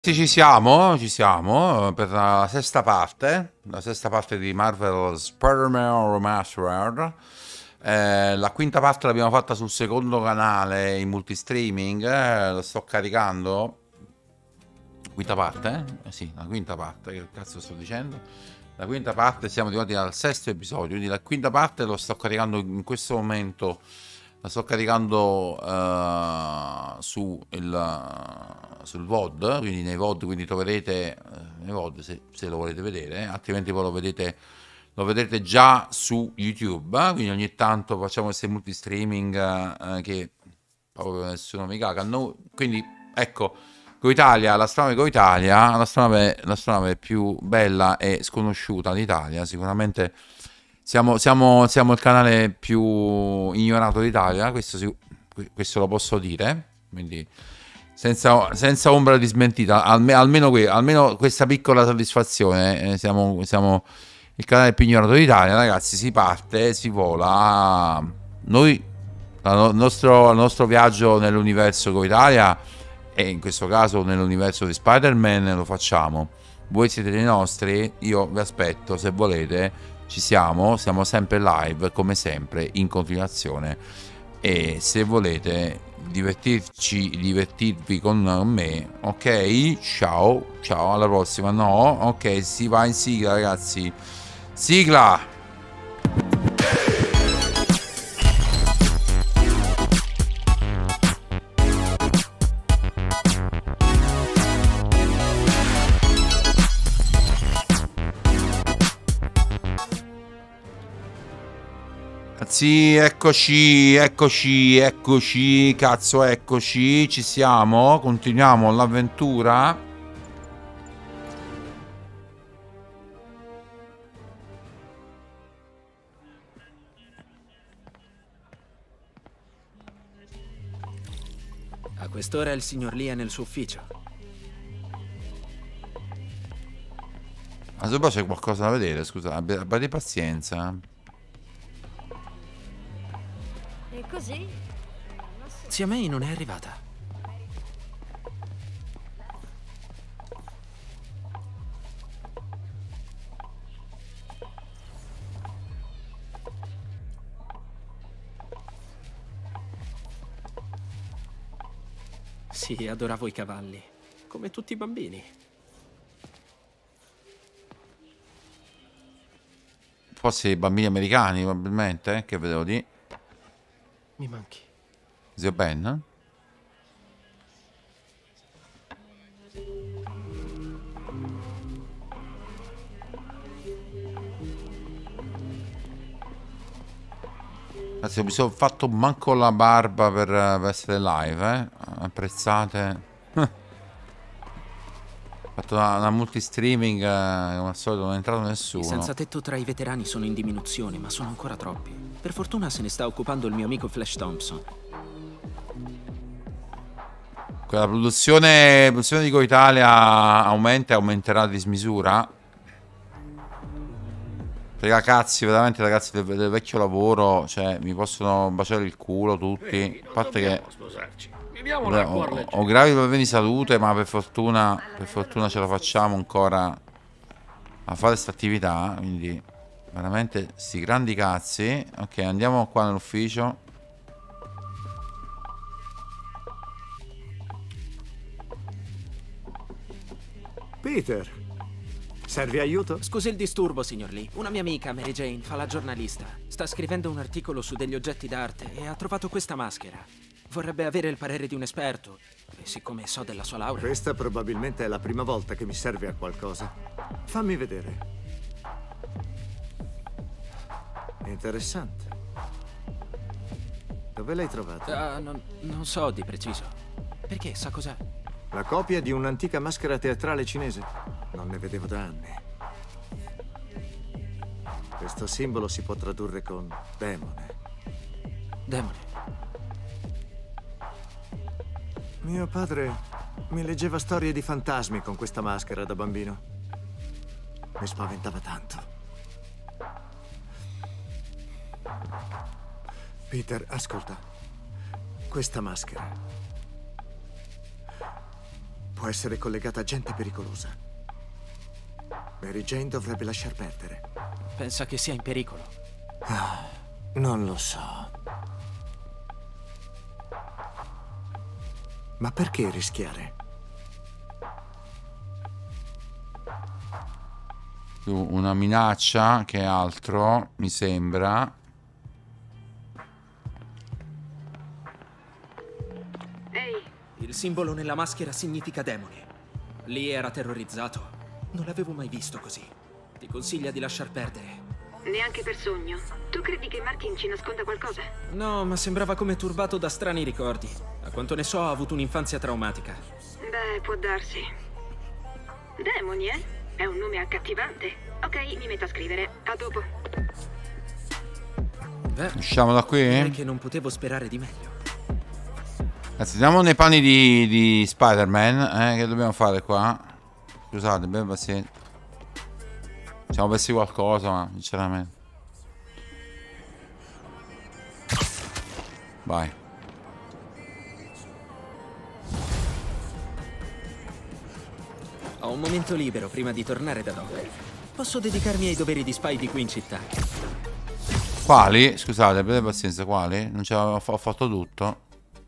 Sì, ci siamo per la sesta parte di Marvel Spider-Man Remastered. La quinta parte l'abbiamo fatta sul secondo canale in multistreaming, lo sto caricando. Quinta parte? Sì, la quinta parte, che cazzo sto dicendo? La quinta parte, siamo arrivati al sesto episodio, quindi la quinta parte lo sto caricando in questo momento. La sto caricando sul VOD, quindi nei VOD, quindi troverete nei VOD se lo volete vedere, altrimenti poi lo vedrete già su YouTube. Quindi ogni tanto facciamo questi multistreaming che proprio nessuno mi caga. Quindi ecco, Coitalia, l'astronave Coitalia, l'astronave più bella e sconosciuta d'Italia, sicuramente siamo il canale più ignorato d'Italia, questo lo posso dire, quindi senza ombra di smentita, almeno questa piccola soddisfazione, siamo il canale più ignorato d'Italia, ragazzi, si parte, si vola, noi, il nostro viaggio nell'universo con Italia e in questo caso nell'universo di Spider-Man lo facciamo. Voi siete dei nostri, io vi aspetto se volete, siamo sempre live come sempre in continuazione e se volete divertirvi con me, ok? Ciao, alla prossima. No, ok, si va in sigla, ragazzi. Sigla! Sì, eccoci, cazzo, eccoci, ci siamo, continuiamo l'avventura. A quest'ora il signor Lee è nel suo ufficio. Ma se poi c'è qualcosa da vedere, scusa, abbiate pazienza. E così? Zia May non è arrivata. Sì, adoravo i cavalli, come tutti i bambini. Forse i bambini americani, probabilmente, che vedevo di... Mi manchi. Zio Ben? Ragazzi, mi sono fatto manco la barba per essere live, apprezzate. Ho fatto una multistreaming, come al solito non è entrato nessuno. I senza tetto tra i veterani sono in diminuzione, ma sono ancora troppi. Per fortuna se ne sta occupando il mio amico Flash Thompson. La produzione di Coitalia aumenta e aumenterà a dismisura. Ragazzi, veramente ragazzi del vecchio lavoro, cioè mi possono baciare il culo tutti. A parte che ho gravi problemi di salute, ma per fortuna ce la facciamo ancora a fare questa attività. Quindi veramente sti grandi cazzi. Ok, andiamo qua nell'ufficio. Peter, serve aiuto? Scusi il disturbo, signor Lee. Una mia amica, Mary Jane, fa la giornalista. Sta scrivendo un articolo su degli oggetti d'arte e ha trovato questa maschera. Vorrebbe avere il parere di un esperto. E siccome so della sua laurea... Questa probabilmente è la prima volta che mi serve a qualcosa. Fammi vedere. Interessante. Dove l'hai trovata? non so di preciso. Perché? Sa cos'è? La copia di un'antica maschera teatrale cinese. Non ne vedevo da anni. Questo simbolo si può tradurre con demone. Demone. Mio padre mi leggeva storie di fantasmi con questa maschera da bambino. Mi spaventava tanto. Peter, ascolta. Questa maschera può essere collegata a gente pericolosa. Mary Jane dovrebbe lasciar perdere. Pensa che sia in pericolo? Non lo so. Ma perché rischiare? Più una minaccia che altro, mi sembra. Ehi, Il simbolo nella maschera significa demone. Lì era terrorizzato. Non l'avevo mai visto così. Ti consiglia di lasciar perdere. neanche per sogno. Tu credi che Martin ci nasconda qualcosa? No, ma sembrava come turbato da strani ricordi. A quanto ne so, ha avuto un'infanzia traumatica. Beh, può darsi. Demoni, eh? È un nome accattivante. Ok, mi metto a scrivere. A dopo. Beh, Usciamo da direi qui? che non potevo sperare di meglio. Ragazzi, andiamo nei panni di Spider-Man. Che dobbiamo fare qua? Scusate, beh, pazienza. Siamo persi qualcosa, ma sinceramente. Vai. Ho un momento libero prima di tornare da Doc. Posso dedicarmi ai doveri di Spidey qui in città. Quali? Scusate, avete pazienza, quali? Non ce l'avevo ho fatto tutto.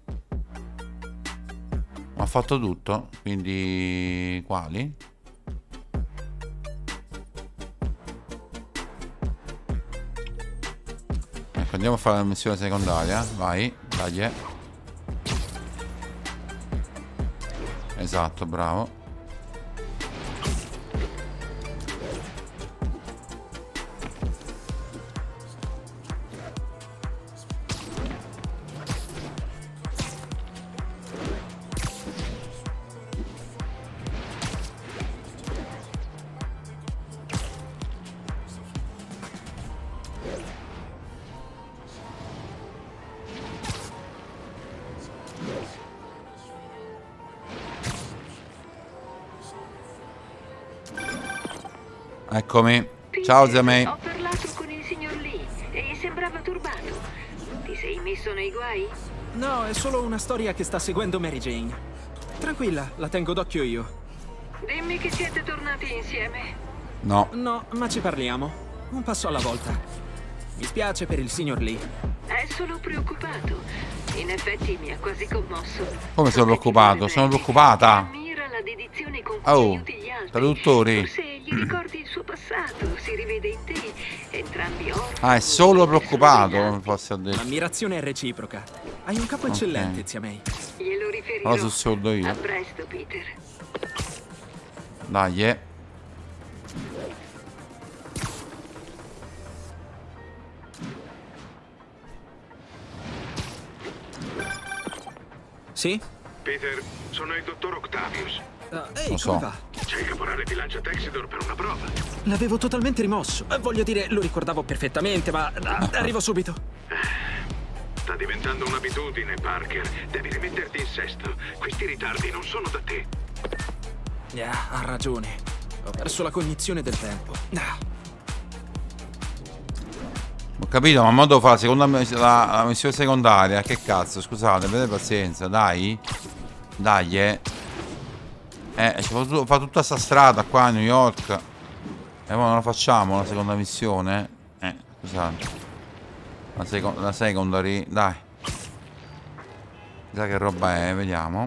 Ho fatto tutto, quindi quali? Ecco, andiamo a fare la missione secondaria. Vai, dai. Esatto, bravo. Eccomi. Ciao zia May. Ho parlato con il signor Lee e sembrava turbato. Ti sei messo nei guai? No, è solo una storia che sta seguendo Mary Jane. Tranquilla, la tengo d'occhio io. Dimmi che siete tornati insieme. No. No, ma ci parliamo. Un passo alla volta. Mi spiace per il signor Lee. È solo preoccupato. In effetti mi ha quasi commosso. Come sono preoccupato? Sono preoccupata. Ammira la dedizione con cui Oh, aiuti gli altri. traduttori. Forse gli ricordi il suo passato, si rivede in te. Entrambi orfani. Ah, è solo preoccupato. sorvegliati. Forse ho detto. L'ammirazione è reciproca. Hai un capo eccellente, zia May. Glielo riferirò. Ora sono sordo A io. presto, Peter. Dai. Sì? Peter, sono il dottor Octavius. Ehi, Lo so. come va? C'è il caporale di Lancia Texidor per una prova. L'avevo totalmente rimosso. Voglio dire, lo ricordavo perfettamente, ma arrivo subito. Sta diventando un'abitudine, Parker. Devi rimetterti in sesto. Questi ritardi non sono da te. Ha ragione. Ho perso la cognizione del tempo. Ho capito, ma mo devo fare la seconda la missione secondaria. Che cazzo, scusate, avete pazienza, dai. Dai, fa tutta sta strada qua a New York. E poi non la facciamo la seconda missione? Scusate. La secondary, dai. Chissà che roba è, vediamo.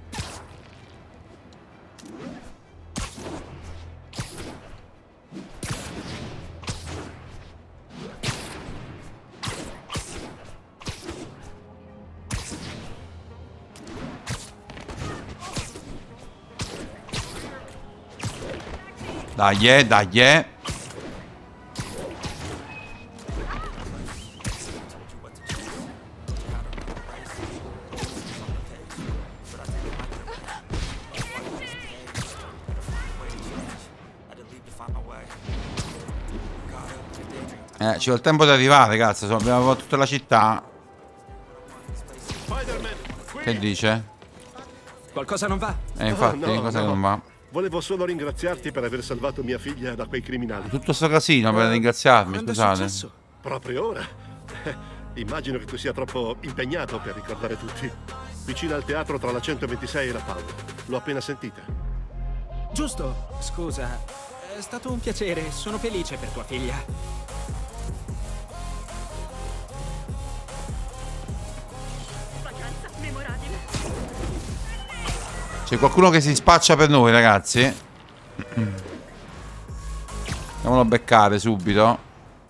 Dai, dai. Ci vuole il tempo di arrivare, cazzo. Abbiamo fatto tutta la città. Spider-Man, Che dice? Qualcosa non va? Infatti, No, cosa che no. non va? Volevo solo ringraziarti per aver salvato mia figlia da quei criminali. Tutto sto casino per ringraziarmi, Quando è scusate. successo? Proprio ora. Immagino che tu sia troppo impegnato per ricordare tutti. vicino al teatro tra la 126 e la Paolo. L'ho appena sentita. Giusto. Scusa. È stato un piacere. Sono felice per tua figlia. Vacanza memorabile. C'è qualcuno che si spaccia per noi, ragazzi. Andiamolo a beccare subito.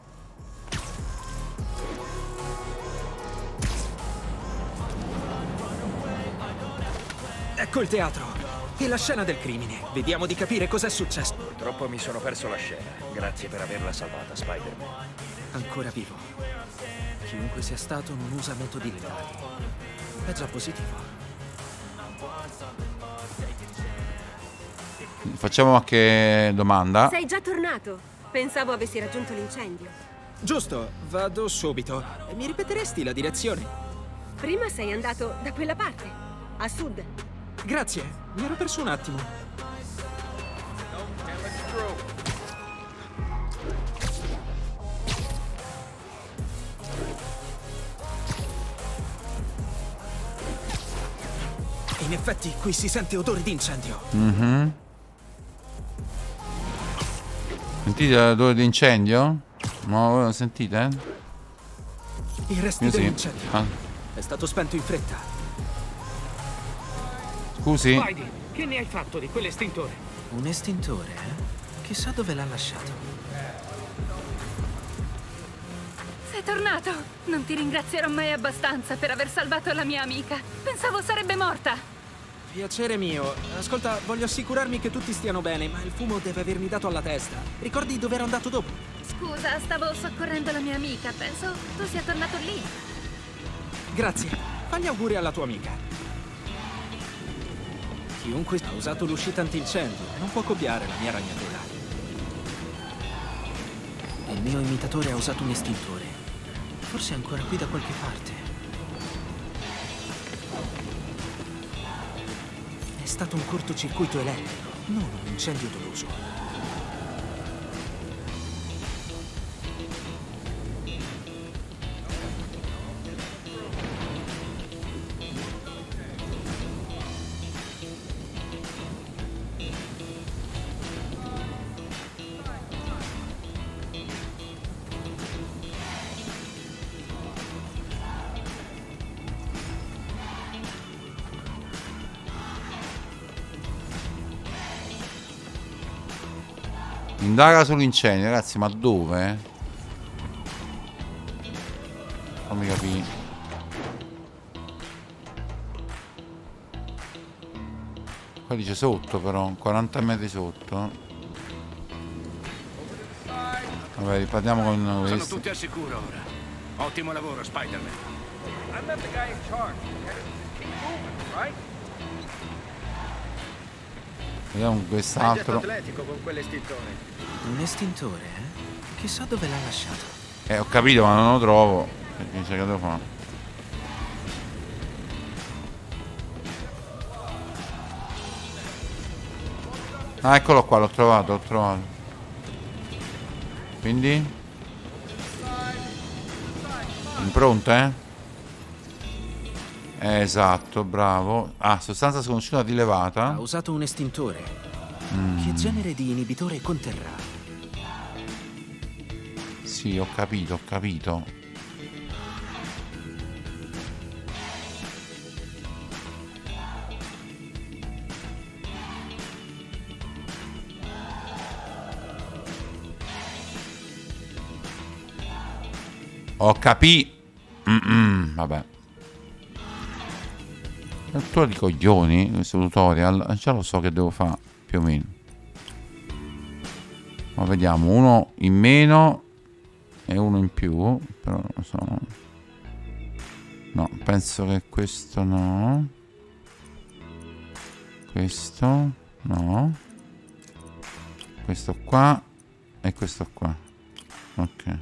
Ecco il teatro. E la scena del crimine. Vediamo di capire cos'è successo. Purtroppo mi sono perso la scena. Grazie per averla salvata, Spider-Man. Ancora vivo. Chiunque sia stato non usa metodi letali. È già positivo. Facciamo qualche domanda. Sei già tornato. Pensavo avessi raggiunto l'incendio. Giusto, vado subito. Mi ripeteresti la direzione? Prima sei andato da quella parte, a sud. Grazie, mi ero perso un attimo. In effetti, qui si sente odore di incendio. Sentite l'odore di incendio? No, voi non sentite? I resti Io sì. dell'incendio. Ah, È stato spento in fretta. scusi. Spidey, che ne hai fatto di quell'estintore? Un estintore, eh? Chissà dove l'ha lasciato. Sei tornato! Non ti ringrazierò mai abbastanza per aver salvato la mia amica. Pensavo sarebbe morta. Piacere mio. Ascolta, voglio assicurarmi che tutti stiano bene, ma il fumo deve avermi dato alla testa. Ricordi dove ero andato dopo? Scusa, stavo soccorrendo la mia amica. Penso tu sia tornato lì. Grazie. Fagli auguri alla tua amica. Chiunque ha usato l'uscita antincendio non può copiare la mia ragnatela. Il mio imitatore ha usato un estintore. Forse è ancora qui da qualche parte. È stato un cortocircuito elettrico, non un incendio doloso. Indaga sull'incendio, ragazzi, ma dove? Fammi capire. Qua dice sotto però, 40 metri sotto. Vabbè, ripartiamo con Sono questo. tutti al sicuro ora. Ottimo lavoro, Spider-Man. I'm not the guy in charge. Keep moving, right? Vediamo quest'altro. atletico con quell'estintore. Un estintore, eh? Chissà dove l'ha lasciato. Ho capito, ma non lo trovo. Che devo fare? Ah, eccolo qua, l'ho trovato, Quindi? Impronte? Esatto, bravo. Ah, sostanza sconosciuta Ha rilevata. usato un estintore. Che genere di inibitore conterrà? Sì, ho capito. Ho capito. Vabbè. Lettura di coglioni, questo tutorial. Già lo so che devo fare, più o meno. Ma vediamo, uno in meno e uno in più. Però non so. No, penso che questo no. Questo no. Questo qua e questo qua. Ok.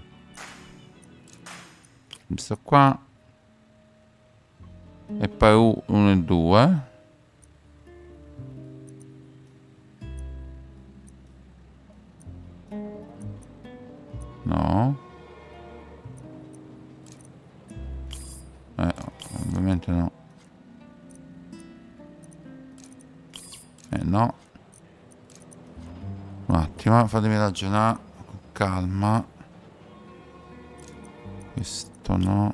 Questo qua. E poi 1 e 2. No. Ovviamente no. no. Un attimo, fatemi ragionare con calma. Questo no.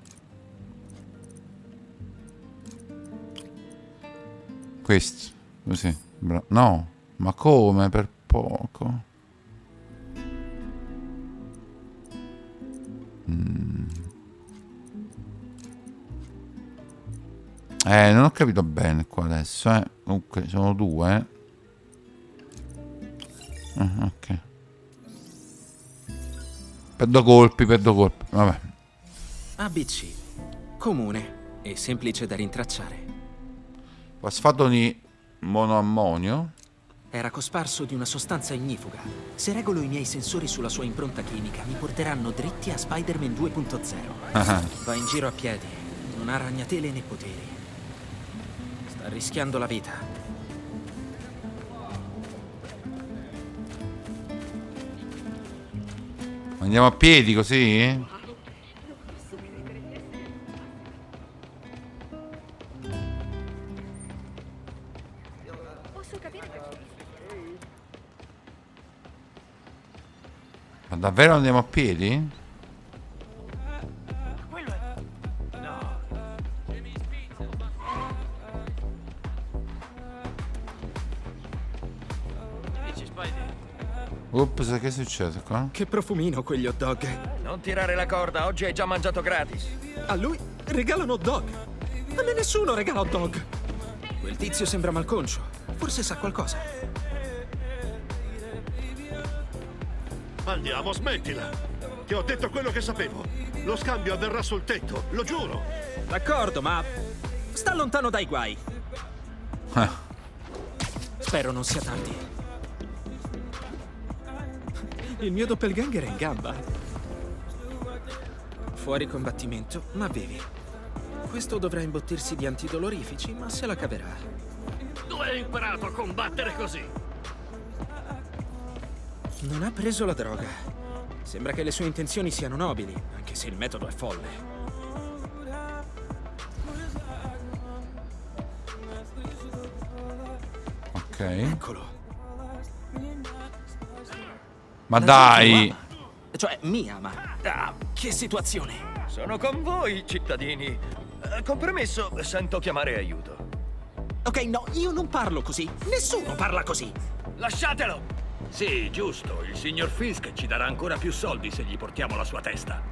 Questo, così. No, ma come? Per poco. Non ho capito bene qua adesso, Comunque sono due, ok. Perdo colpi, vabbè. ABC. Comune e semplice da rintracciare. Fosfato di monoammonio. Era cosparso di una sostanza ignifuga. Se regolo i miei sensori sulla sua impronta chimica, mi porteranno dritti a Spider-Man 2.0. Va in giro a piedi, non ha ragnatele né poteri. Sta rischiando la vita. Andiamo a piedi così? Ma davvero andiamo a piedi? Ops, che succede qua? Che profumino quegli hot dog. Non tirare la corda, oggi hai già mangiato gratis. A lui regalano hot dog. A me nessuno regala hot dog. Quel tizio sembra malconcio. Forse sa qualcosa. Andiamo, smettila. Ti ho detto quello che sapevo. Lo scambio avverrà sul tetto, lo giuro. D'accordo, ma sta lontano dai guai. Spero non sia tardi. Il mio doppelganger è in gamba. Fuori combattimento, ma bevi. Questo dovrà imbottirsi di antidolorifici, ma se la caverà. Dove hai imparato a combattere così? Non ha preso la droga. Sembra che le sue intenzioni siano nobili, anche se il metodo è folle. Ok. Eccolo. Ma dai! Cioè, mia, ma... Ah, che situazione! Sono con voi, cittadini. Compromesso, sento chiamare aiuto. Ok, no, io non parlo così. Nessuno parla così. Lasciatelo! Sì, giusto. Il signor Fisk ci darà ancora più soldi se gli portiamo la sua testa.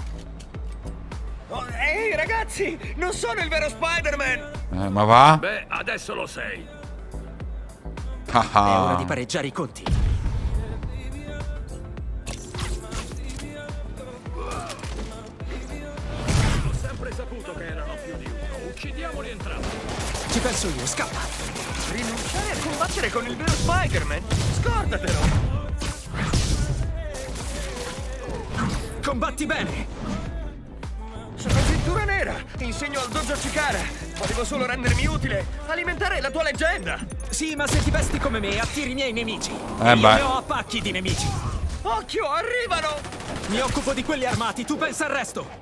Oh, ehi, ragazzi! Non sono il vero Spider-Man! Ma va? Beh, adesso lo sei. È ora di pareggiare i conti. Saputo che erano più di uno. Uccidiamoli entrambi. Ci penso io, scappa. Rinunciare a combattere con il vero Spider-Man? Scordatelo! Combatti bene! Sono cintura nera! Insegno al dojo Chikara! Volevo solo rendermi utile! Alimentare la tua leggenda! Sì, ma se ti vesti come me, attiri i miei nemici. Io ne ho a pacchi di nemici. Occhio, arrivano! Mi occupo di quelli armati, tu pensa al resto!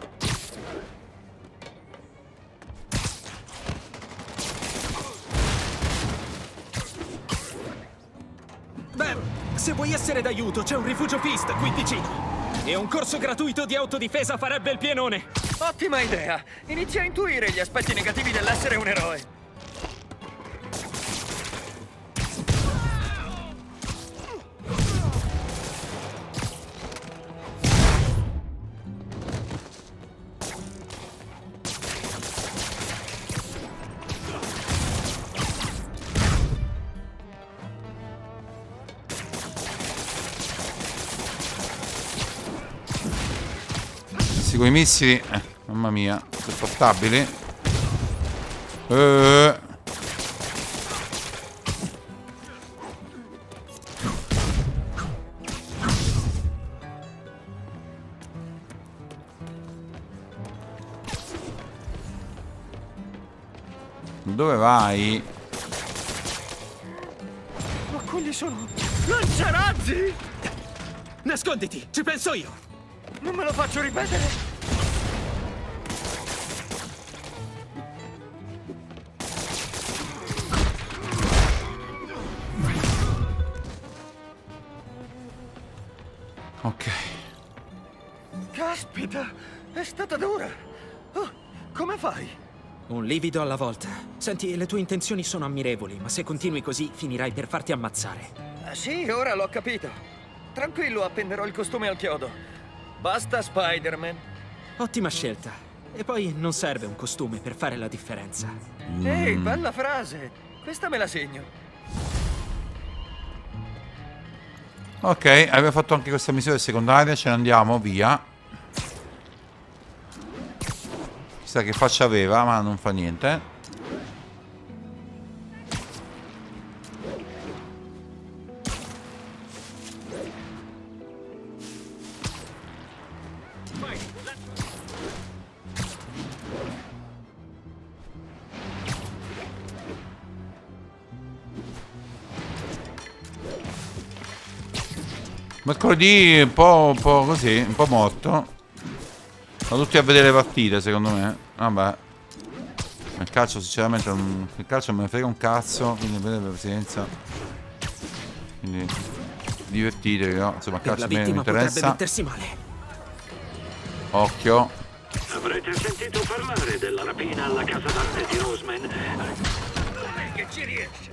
Beh, se vuoi essere d'aiuto, c'è un rifugio Fist qui vicino. E un corso gratuito di autodifesa farebbe il pienone. Ottima idea! Inizia a intuire gli aspetti negativi dell'essere un eroe. Con i missili, mamma mia, sopportabili. Dove vai? Ma quelli sono lanciarazzi! Nasconditi, ci penso io. Non me lo faccio ripetere! Ok. Caspita, è stata dura. Oh, come fai? Un livido alla volta. Senti, le tue intenzioni sono ammirevoli, ma se continui così finirai per farti ammazzare. Sì, ora l'ho capito. Tranquillo, appenderò il costume al chiodo. Basta, Spider-Man. Ottima scelta. E poi non serve un costume per fare la differenza. Ehi, bella frase. Questa me la segno. Ok, abbiamo fatto anche questa missione secondaria, ce ne andiamo, via. Chissà che faccia aveva, ma non fa niente. Mercoledì un po' così, un po' morto. Sono tutti a vedere le partite, secondo me. Vabbè. Il calcio, sinceramente, il calcio me ne frega un cazzo. Quindi vedere la presidenza. Quindi divertitevi, no? Insomma, il calcio mi interessa. Mettersi male. Occhio. Avrete sentito parlare della rapina alla casa d'arte di Roseman? Che ci riesce?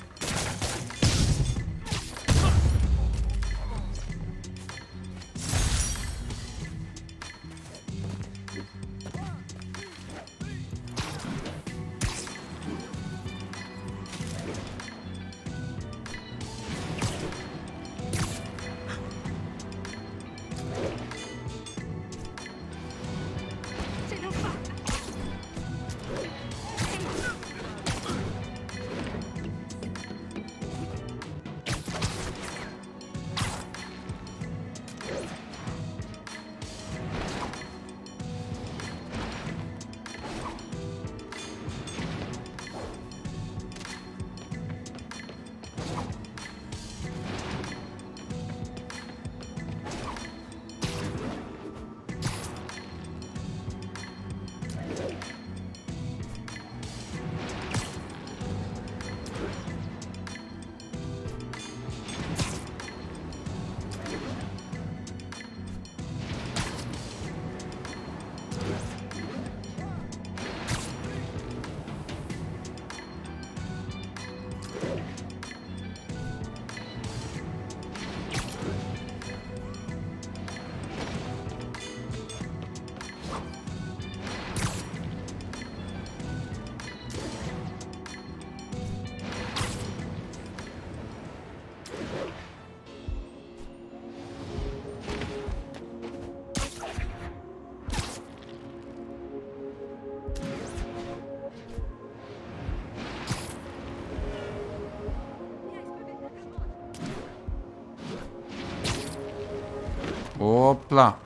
Opla.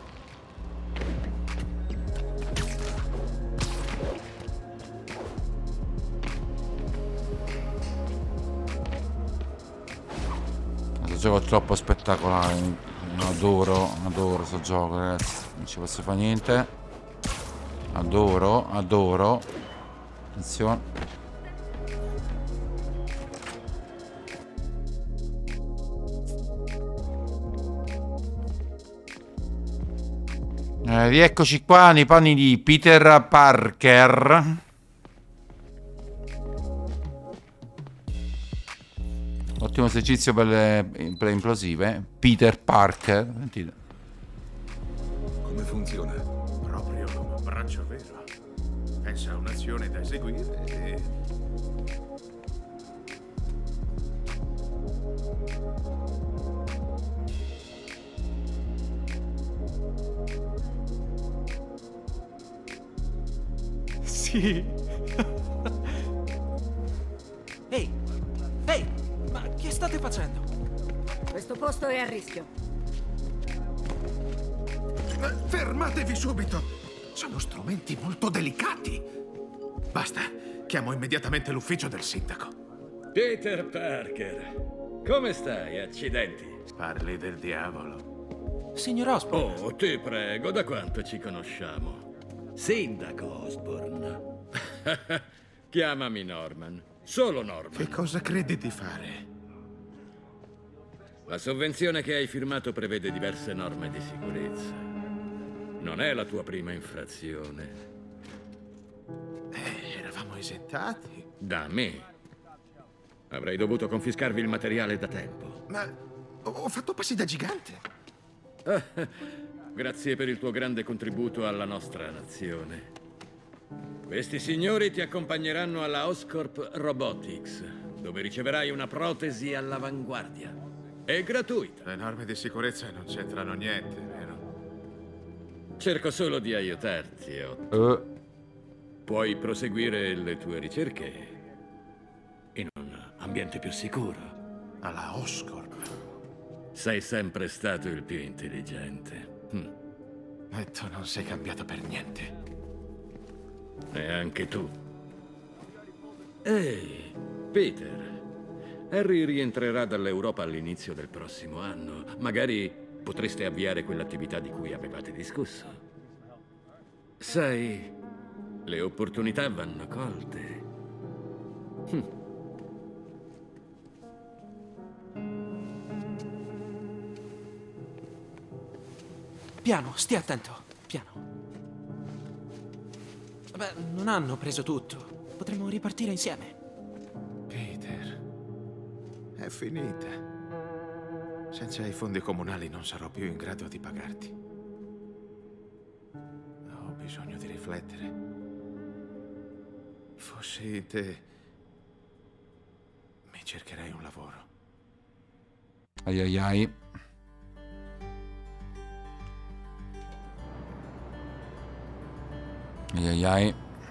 Questo gioco è troppo spettacolare. Adoro questo gioco, ragazzi. Non ci posso fare niente. Adoro. Attenzione. Rieccoci qua nei panni di Peter Parker. Ottimo esercizio per le implosive. Peter Parker. Sentite. Come funziona? Proprio come un braccio vero. Pensa a un'azione da eseguire e... Sì. Ehi, ma che state facendo? Questo posto è a rischio. Fermatevi subito! Sono strumenti molto delicati. Basta, chiamo immediatamente l'ufficio del sindaco. Peter Parker, come stai, accidenti? Parli del diavolo. Signor Osborn. Oh, ti prego, da quanto ci conosciamo? Sindaco Osborn. Chiamami Norman. Solo Norman. Che cosa credi di fare? La sovvenzione che hai firmato prevede diverse norme di sicurezza. Non è la tua prima infrazione. Eravamo esentati. Da me. Avrei dovuto confiscarvi il materiale da tempo. Ma ho fatto passi da gigante. Grazie per il tuo grande contributo alla nostra nazione. Questi signori ti accompagneranno alla Oscorp Robotics, dove riceverai una protesi all'avanguardia. È gratuita. Le norme di sicurezza non c'entrano niente, vero? Cerco solo di aiutarti, Otto. Puoi proseguire le tue ricerche in un ambiente più sicuro. Alla Oscorp. Sei sempre stato il più intelligente. E tu non sei cambiato per niente. E anche tu. Ehi, Peter. Harry rientrerà dall'Europa all'inizio del prossimo anno. Magari potreste avviare quell'attività di cui avevate discusso. Sai, le opportunità vanno colte. Piano, stia attento. Piano. Beh, non hanno preso tutto. Potremmo ripartire insieme. Peter, è finita. Senza i fondi comunali non sarò più in grado di pagarti. Ho bisogno di riflettere. Fossi te, mi cercherei un lavoro. Ai ai ai. Ai ai ai.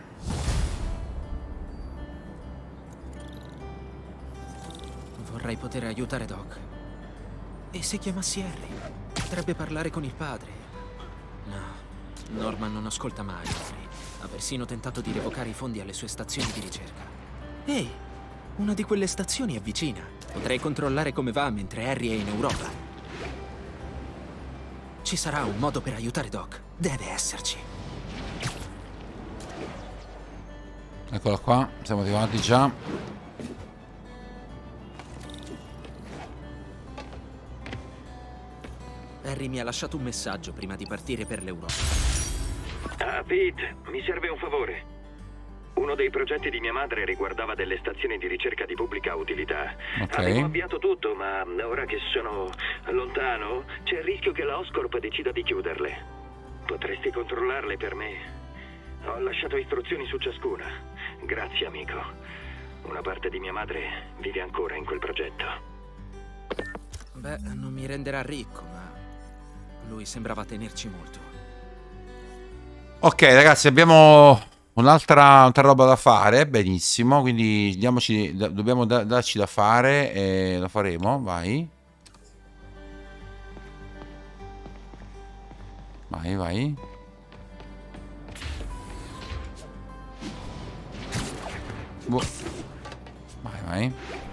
Vorrei poter aiutare Doc. E se chiamassi Harry? Potrebbe parlare con il padre. No, Norman non ascolta mai Harry. Ha persino tentato di revocare i fondi alle sue stazioni di ricerca. Ehi, una di quelle stazioni è vicina. Potrei controllare come va mentre Harry è in Europa. Ci sarà un modo per aiutare Doc. Deve esserci. Eccola qua, siamo arrivati già. Harry mi ha lasciato un messaggio prima di partire per l'Europa. Ah, Pete, mi serve un favore. Uno dei progetti di mia madre riguardava delle stazioni di ricerca di pubblica utilità. Avevo avviato tutto, ma ora che sono lontano, c'è il rischio che la Oscorp decida di chiuderle. Potresti controllarle per me? Ho lasciato istruzioni su ciascuna. Grazie, amico. Una parte di mia madre vive ancora in quel progetto. Beh, non mi renderà ricco, ma lui sembrava tenerci molto. Ok, ragazzi, abbiamo un'altra roba da fare. Benissimo, quindi dobbiamo darci da fare e lo faremo. Vai. Vai, vai. Vai, vai.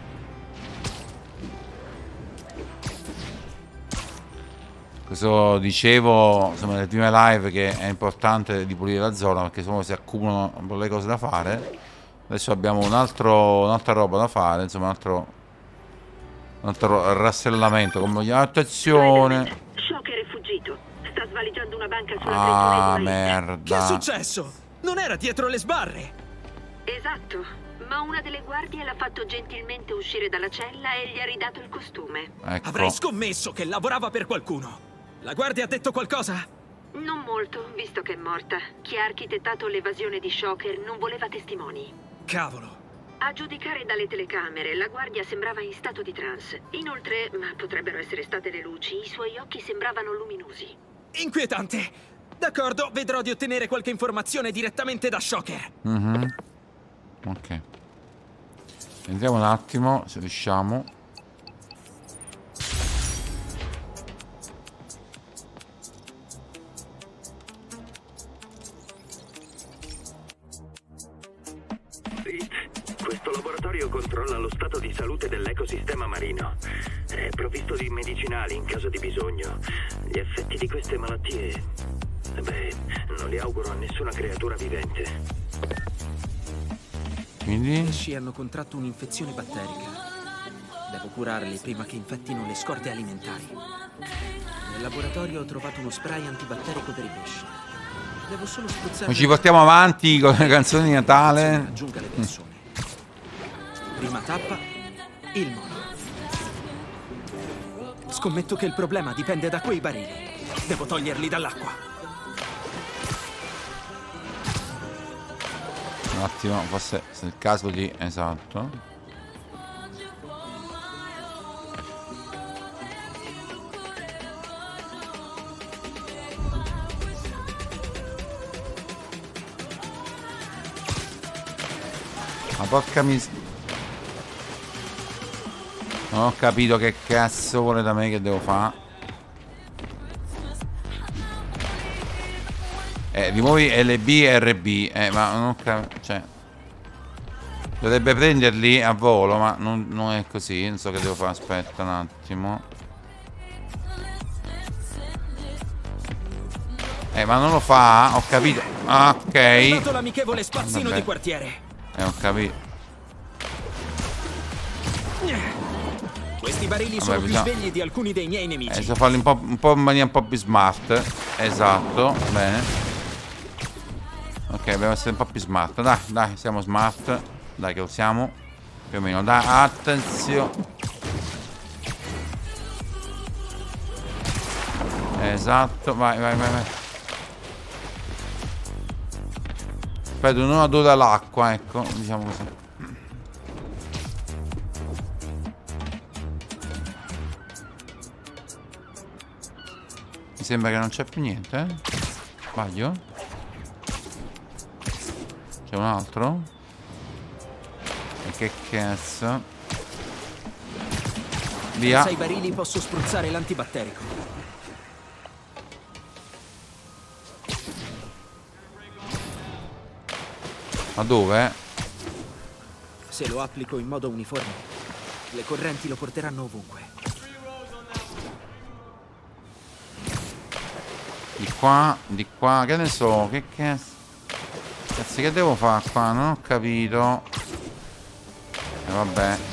Questo dicevo, insomma, nelle prime live, che è importante di pulire la zona, perché insomma si accumulano un po' le cose da fare. Adesso abbiamo un'altra roba da fare, insomma, un altro rassellamento. Come vogliamo. Attenzione! Shocker è fuggito. Sta svaligiando una banca sulla 31esima. Merda. Che è successo? Non era dietro le sbarre? Esatto. Ma una delle guardie l'ha fatto gentilmente uscire dalla cella e gli ha ridato il costume. Ecco. Avrei scommesso che lavorava per qualcuno. La guardia ha detto qualcosa? Non molto, visto che è morta. Chi ha architettato l'evasione di Shocker non voleva testimoni. Cavolo. A giudicare dalle telecamere, la guardia sembrava in stato di trance. Inoltre, ma potrebbero essere state le luci, i suoi occhi sembravano luminosi. Inquietante. D'accordo, vedrò di ottenere qualche informazione direttamente da Shocker. Ok. Vediamo un attimo se riusciamo. Questo laboratorio controlla lo stato di salute dell'ecosistema marino. È provvisto di medicinali in caso di bisogno. Gli effetti di queste malattie, non li auguro a nessuna creatura vivente. Quindi? I pesci hanno contratto un'infezione batterica. Devo curarli prima che infettino le scorte alimentari. Nel laboratorio ho trovato uno spray antibatterico per i pesci. Devo solo spruzzare. Ci portiamo avanti con le canzoni di Natale. Aggiunga le persone. Prima tappa, il mono. Scommetto che il problema dipende da quei barili. Devo toglierli dall'acqua. Un attimo, forse è il caso di... Esatto. Ma porca miseria. Non ho capito che cazzo vuole da me, che devo fare. Rimuovi LB e RB. Ma non ho capito. Cioè, dovrebbe prenderli a volo, ma non è così. Non so che devo fare. Aspetta un attimo. Ma non lo fa. Ho capito. Ok. È stato l'amichevole spazzino di quartiere. Ho capito. Questi barili sono più svegli di alcuni dei miei nemici. Devo farli un po' in maniera un po' più smart. Esatto, bene. Ok, dobbiamo essere un po' più smart. Dai, siamo smart. Dai, che lo siamo. Più o meno. Dai, attenzione. Esatto, vai. Aspetta, non adora l'acqua, ecco, diciamo così. Mi sembra che non c'è più niente, eh? Sbaglio? C'è un altro? E che cazzo? Via. Con 6 barili posso spruzzare l'antibatterico. Ma dove? Se lo applico in modo uniforme, le correnti lo porteranno ovunque. Di qua, che ne so, che cazzo? Cazzo, che devo fare qua? Non ho capito. Vabbè.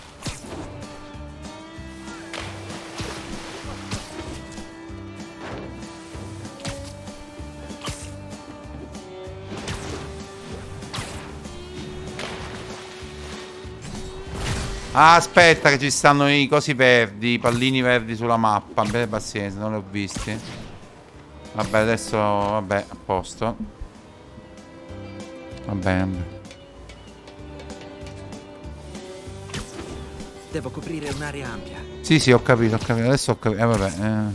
Ah, aspetta che ci stanno i cosi verdi, i pallini verdi sulla mappa. Beh, pazienza, non li ho visti. Vabbè, adesso, vabbè, a posto. Va bene. Devo coprire un'area ampia. Sì, ho capito. Adesso ho capito. Vabbè.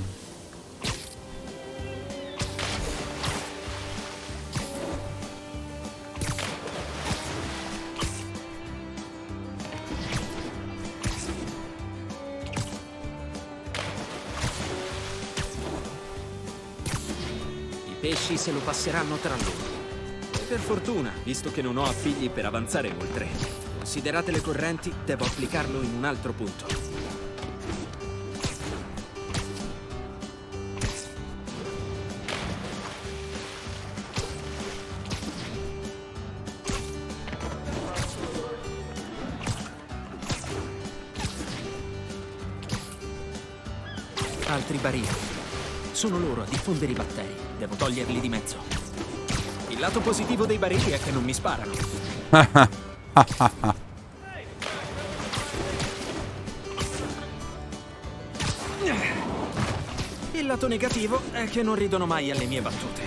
I pesci se lo passeranno tra loro. E per fortuna, visto che non ho appigli per avanzare oltre. Considerate le correnti, devo applicarlo in un altro punto. Altri barili. Sono loro a diffondere i batteri. Devo toglierli di mezzo. Il lato positivo dei barili è che non mi sparano. Il lato negativo è che non ridono mai alle mie battute.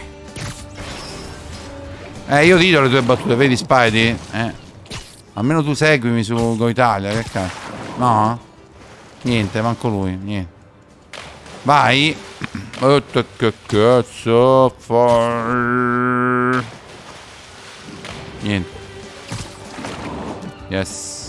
Io rido alle tue battute, vedi Spidey? Almeno tu seguimi su GoItalia, che cazzo? No? Niente, manco lui, niente. Vai. Che cazzo fa? Niente. Yes.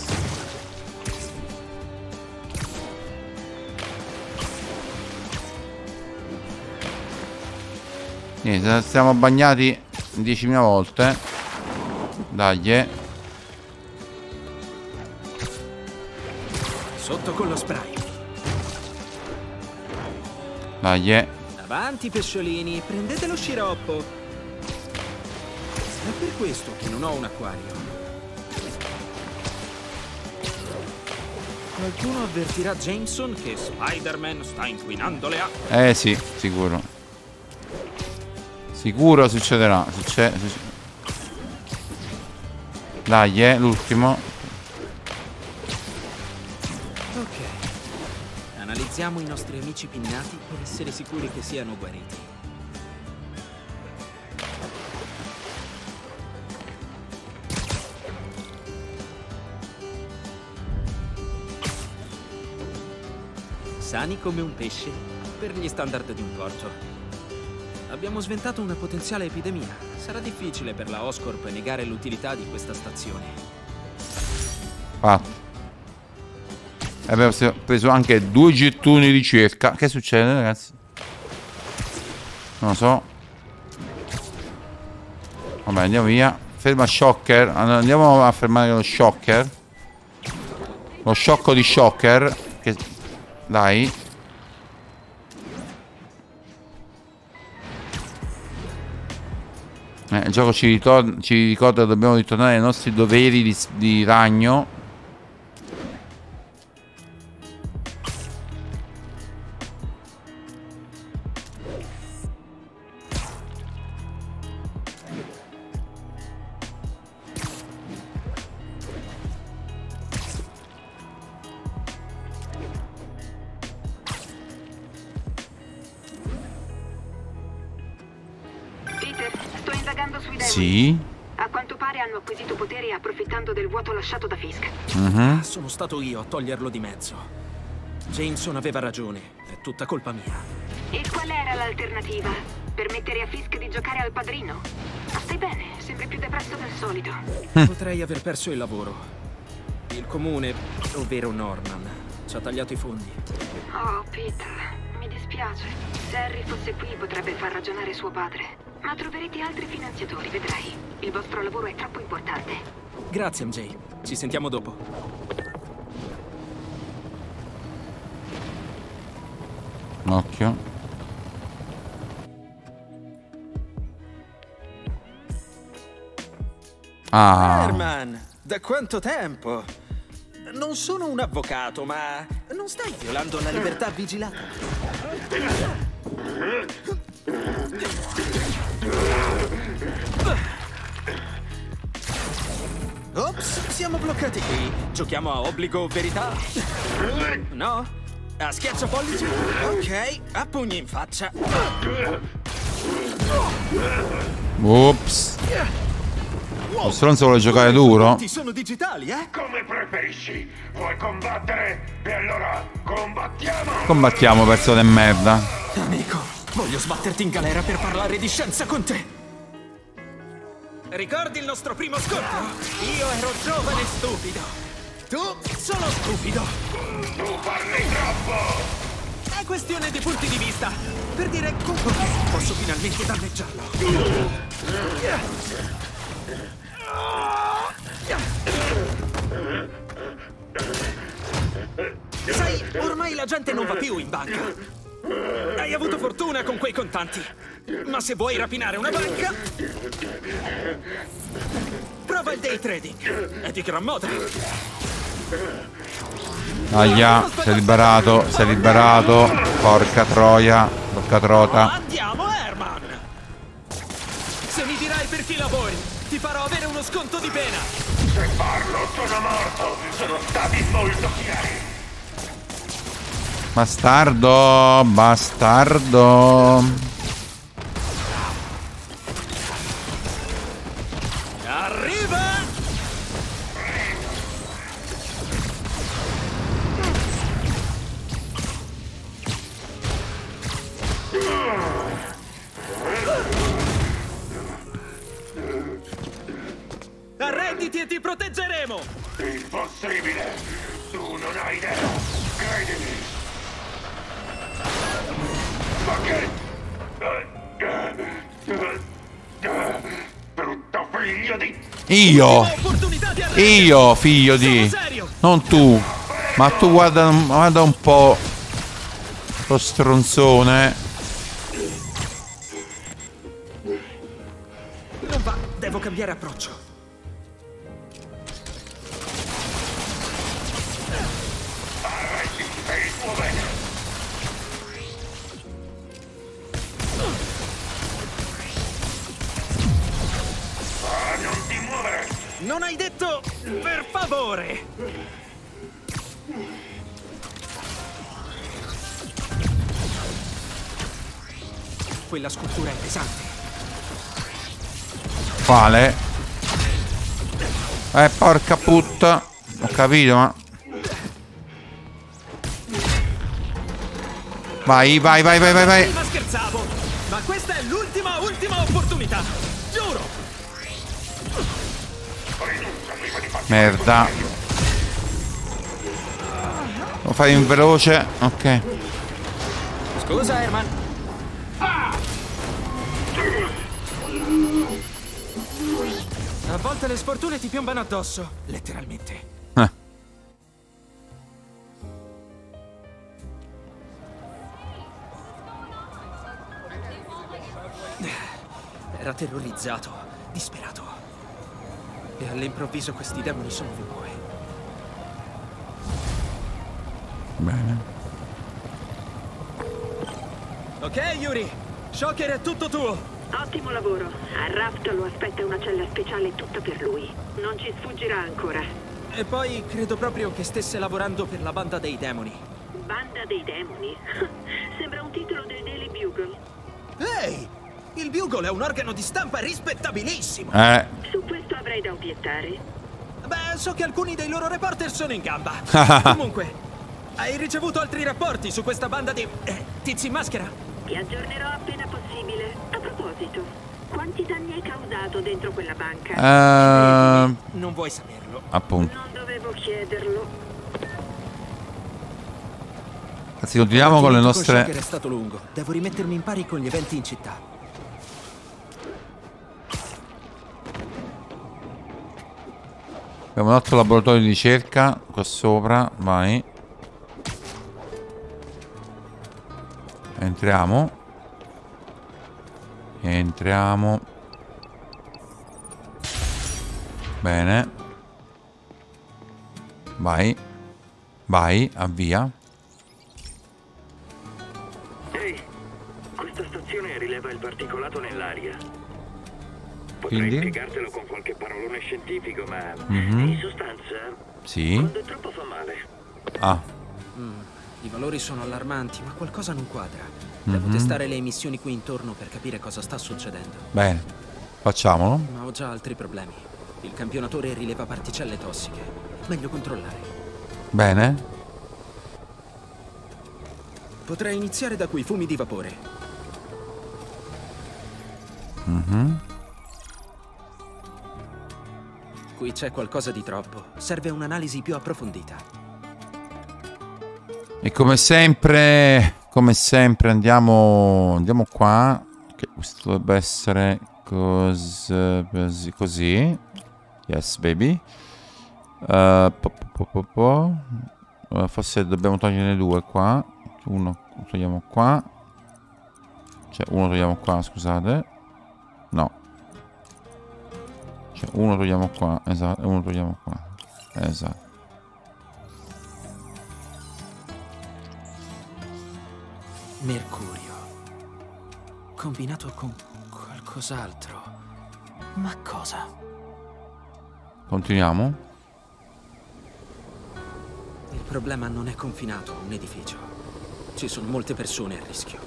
Niente, siamo bagnati 10.000 volte. Dai. Sotto con lo spray. Dai. Avanti, pesciolini, prendete lo sciroppo. È per questo che non ho un acquario. Qualcuno avvertirà Jameson che Spider-Man sta inquinando le acque. Sì, sicuro. Sicuro succederà. Dai, l'ultimo. Ok. Analizziamo i nostri amici pinnati per essere sicuri che siano guariti. Sani come un pesce, per gli standard di un porto. Abbiamo sventato una potenziale epidemia. Sarà difficile per la Oscorp negare l'utilità di questa stazione. Fatto. Abbiamo preso anche 2 gettoni di ricerca. Che succede, ragazzi? Non lo so. Vabbè, andiamo via. Ferma Shocker. Andiamo a fermare lo Shocker. Lo sciocco di Shocker. Che... Dai. Il gioco ci ricorda che dobbiamo ritornare ai nostri doveri di ragno. Sì. A quanto pare hanno acquisito poteri approfittando del vuoto lasciato da Fisk. Sono stato io a toglierlo di mezzo. Jameson aveva ragione, è tutta colpa mia. E qual era l'alternativa? Permettere a Fisk di giocare al padrino? Ma stai bene, sembri più depresso del solito. Potrei aver perso il lavoro. Il comune, ovvero Norman, ci ha tagliato i fondi. Oh, Pete, mi dispiace. Se Harry fosse qui potrebbe far ragionare suo padre. Ma troverete altri finanziatori, vedrai. Il vostro lavoro è troppo importante. Grazie, MJ. Ci sentiamo dopo. Occhio. Herman, da quanto tempo? Non sono un avvocato, ma non stai violando la libertà vigilata? Ops, siamo bloccati qui. Giochiamo a obbligo o verità? No? A schiacciapollici? Ok, a pugni in faccia. Ops. Lo stronzo vuole giocare duro? Ti sono digitali, eh? Come preferisci? Vuoi combattere? E allora combattiamo! Combattiamo, pezzo di merda. Amico, voglio sbatterti in galera per parlare di scienza con te. Ricordi il nostro primo scontro? Io ero giovane e stupido. Tu solo stupido. Tu parli troppo! È questione di punti di vista. Per dire con così posso finalmente danneggiarlo. Sai, ormai la gente non va più in banca. Hai avuto fortuna con quei contanti. Ma se vuoi rapinare una banca, prova il day trading. È di gran moda. Aia, si è liberato, Porca troia, porca trota. Andiamo, Herman. Se mi dirai per chi lavori, ti farò avere uno sconto di pena. Se parlo sono morto. Sono stati molto chiari. Bastardo, bastardo. Arriva! Arrenditi e ti proteggeremo! Impossibile! Tu non hai idea! Credimi! Ma che... brutto figlio di... Io, figlio di... Non tu. Ma tu guarda un po'... lo stronzone. Non va, devo cambiare approccio. Non hai detto per favore! Quella scultura è pesante. Quale? Porca putta. Ho capito, ma... Vai. Ma scherzavo! Ma questa è l'ultima opportunità! Giuro! Merda. Lo fai in veloce? Ok. Scusa, Herman. A volte le sfortune ti piombano addosso, letteralmente. Era terrorizzato, disperato. E all'improvviso questi demoni sono ovunque. Bene. Ok, Yuri. Shocker è tutto tuo. Ottimo lavoro. A Raft lo aspetta una cella speciale tutta per lui. Non ci sfuggirà ancora. E poi credo proprio che stesse lavorando per la banda dei demoni. Banda dei demoni? Sembra un titolo del Daily Bugle. Ehi! Il Bugle è un organo di stampa rispettabilissimo. Su questo avrei da obiettare. Beh, so che alcuni dei loro reporter sono in gamba. Comunque, hai ricevuto altri rapporti su questa banda di tizi in maschera? Ti aggiornerò appena possibile. A proposito, quanti danni hai causato dentro quella banca? Non vuoi saperlo. Appunto. Non dovevo chiederlo. Anzi, continuiamo con le nostre... È stato lungo. Devo rimettermi in pari con gli eventi in città. Abbiamo un altro laboratorio di ricerca qua sopra, vai. Entriamo. Bene. Vai, avvia. Ehi, questa stazione rileva il particolato nell'aria. Potrei Quindi? spiegartelo con qualche parolone scientifico, ma in sostanza, sì. quando è troppo fa male. I valori sono allarmanti, ma qualcosa non quadra. Devo testare le emissioni qui intorno per capire cosa sta succedendo. Bene, facciamolo. Ma ho già altri problemi. Il campionatore rileva particelle tossiche. Meglio controllare. Bene. Potrei iniziare da quei fumi di vapore. Qui c'è qualcosa di troppo. Serve un'analisi più approfondita. E come sempre andiamo qua. Che questo dovrebbe essere così. Yes, baby. Forse dobbiamo toglierne due qua. Uno togliamo qua. Cioè, uno togliamo qua, scusate. No. Cioè, uno togliamo qua, esatto, e uno togliamo qua. Esatto. Mercurio. Combinato con qualcos'altro. Ma cosa? Continuiamo. Il problema non è confinato a un edificio. Ci sono molte persone a rischio.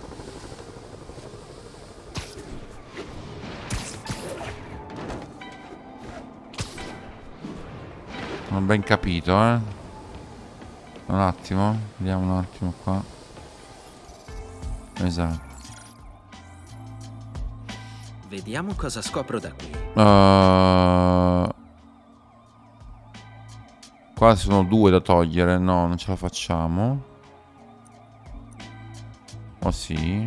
Non ho ben capito, Un attimo, vediamo un attimo qua. Esatto. Vediamo cosa scopro da qui. Qua sono due da togliere. No, non ce la facciamo. Oh sì.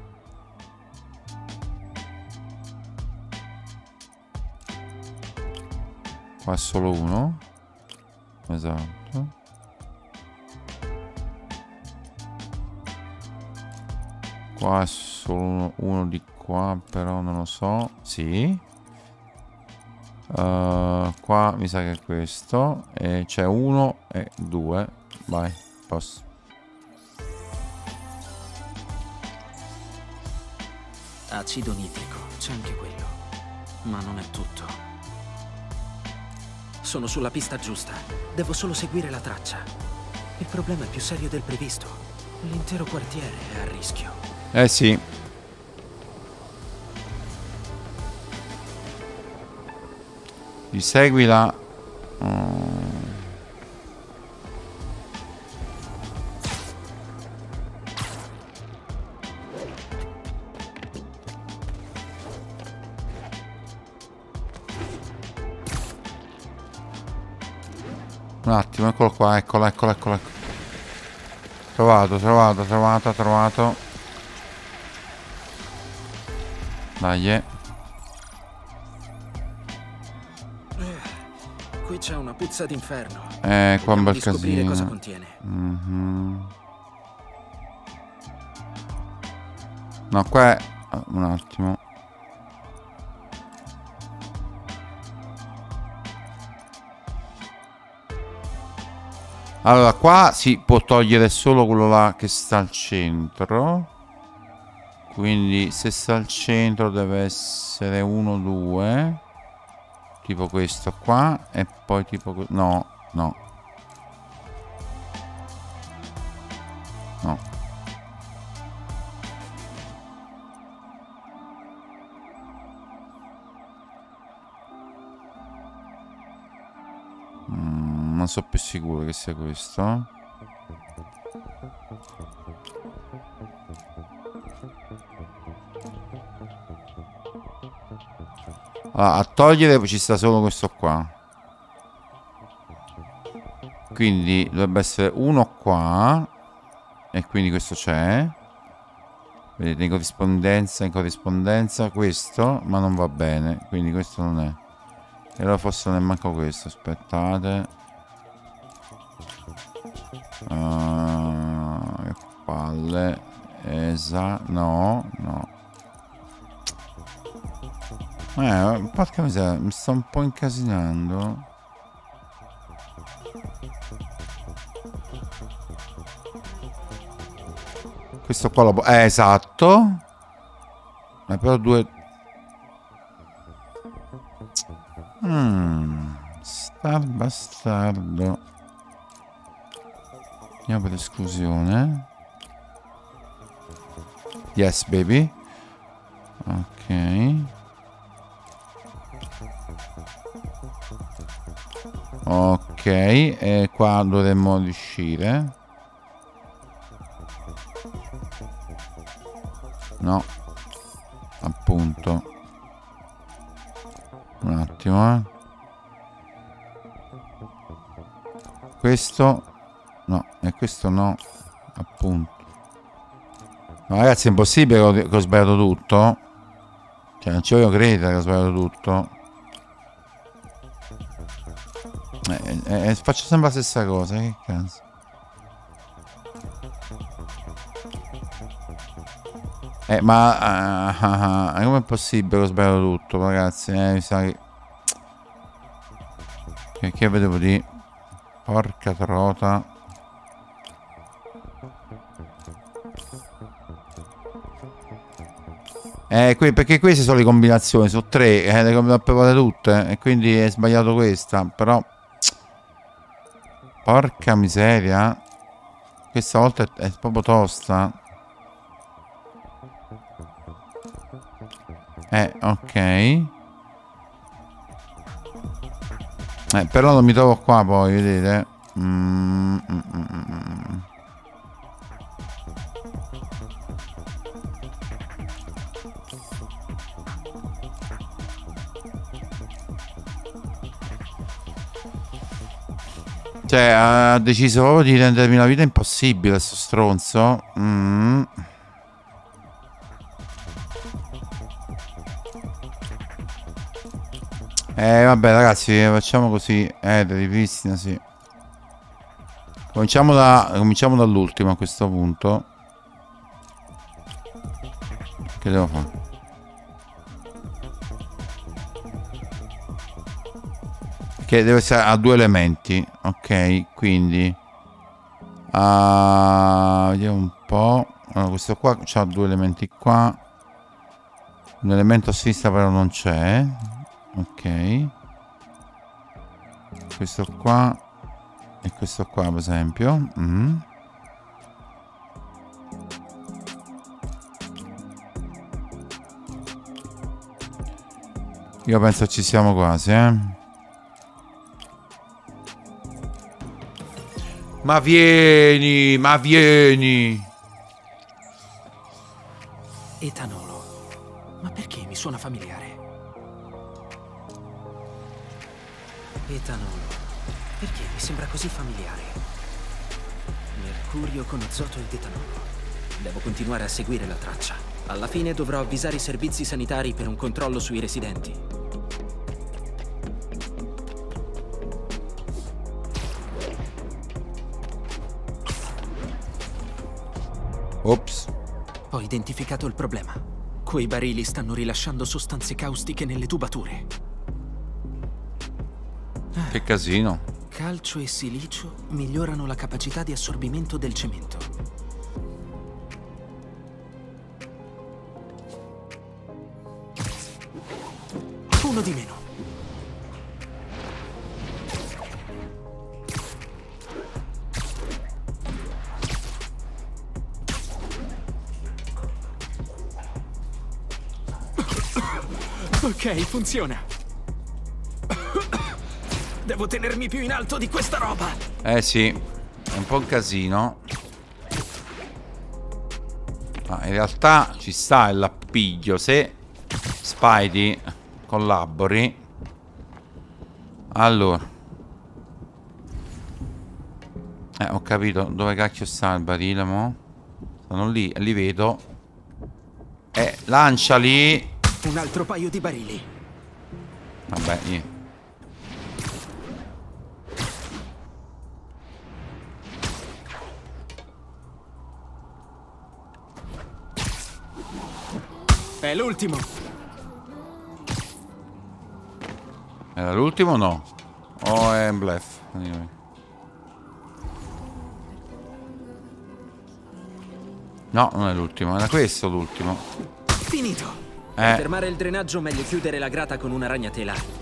Qua è solo uno. Esatto. Qua è solo uno di qua, però non lo so. Sì. Qua mi sa che è questo. E c'è uno e due. Vai, posso. Acido nitrico, c'è anche quello. Ma non è tutto. Sono sulla pista giusta. Devo solo seguire la traccia. Il problema è più serio del previsto. L'intero quartiere è a rischio. Eh sì. Seguila. Un attimo, eccolo qua, eccolo. Trovato. Dai. Qui c'è una puzza d'inferno. Qua un bel casino. Cosa casino. contiene. No, qua è... un attimo. Allora, qua si può togliere solo quello là che sta al centro. Quindi se sta al centro deve essere 1, 2. Tipo questo qua. E poi tipo... No. Non so più sicuro che sia questo. Allora, a togliere ci sta solo questo qua. Quindi dovrebbe essere uno qua. E quindi questo c'è. Vedete, in corrispondenza questo, ma non va bene. Quindi questo non è. E allora forse non è manco questo. Aspettate. Che palle. No. Porca miseria, mi sto un po' incasinando. Questo qua lo può... esatto. Ma però due... bastardo. Andiamo per esclusione. Yes, baby. Ok. Ok, e qua dovremmo riuscire. No. Appunto. Un attimo, Questo no, e questo no. Appunto. No, ragazzi, è impossibile che ho sbagliato tutto. Cioè, non ci voglio credere che ho sbagliato tutto. Faccio sempre la stessa cosa, che cazzo. Ma com'è possibile che ho sbagliato tutto, ragazzi? Mi sa che vedevo di... Porca trota. Perché queste sono le combinazioni, sono tre, le ho provate tutte e quindi è sbagliato questa, però porca miseria, questa volta è proprio tosta. Ok. Però non mi trovo qua poi, vedete? Cioè, ha deciso proprio di rendermi la vita impossibile, sto stronzo. Vabbè, ragazzi, facciamo così. Ripristina, sì. Cominciamo dall'ultimo a questo punto. Che devo fare? Che deve essere a due elementi. Ok, quindi vediamo un po'. Allora, questo qua c'ha due elementi qua. Un elemento a sinistra però non c'è. Ok. Questo qua e questo qua, per esempio. Io penso ci siamo quasi, Ma vieni, ma vieni. Etanolo. Ma perché mi suona familiare? Etanolo. Perché mi sembra così familiare? Mercurio con azoto ed etanolo. Devo continuare a seguire la traccia. Alla fine dovrò avvisare i servizi sanitari per un controllo sui residenti. Ops. Ho identificato il problema. Quei barili stanno rilasciando sostanze caustiche nelle tubature. Che casino. Calcio e silicio migliorano la capacità di assorbimento del cemento. Uno di meno. Ok, funziona. Devo tenermi più in alto di questa roba. Sì, è un po' un casino. Ma in realtà ci sta l'appiglio. Se Spidey collabori. Allora. Ho capito dove cacchio sta il barile, mo? Sono lì, li vedo. Lanciali. Un altro paio di barili. Vabbè, È l'ultimo. Era l'ultimo o no? O è un bluff? No, non è l'ultimo, era questo l'ultimo. Finito. Per fermare il drenaggio meglio chiudere la grata con una ragnatela.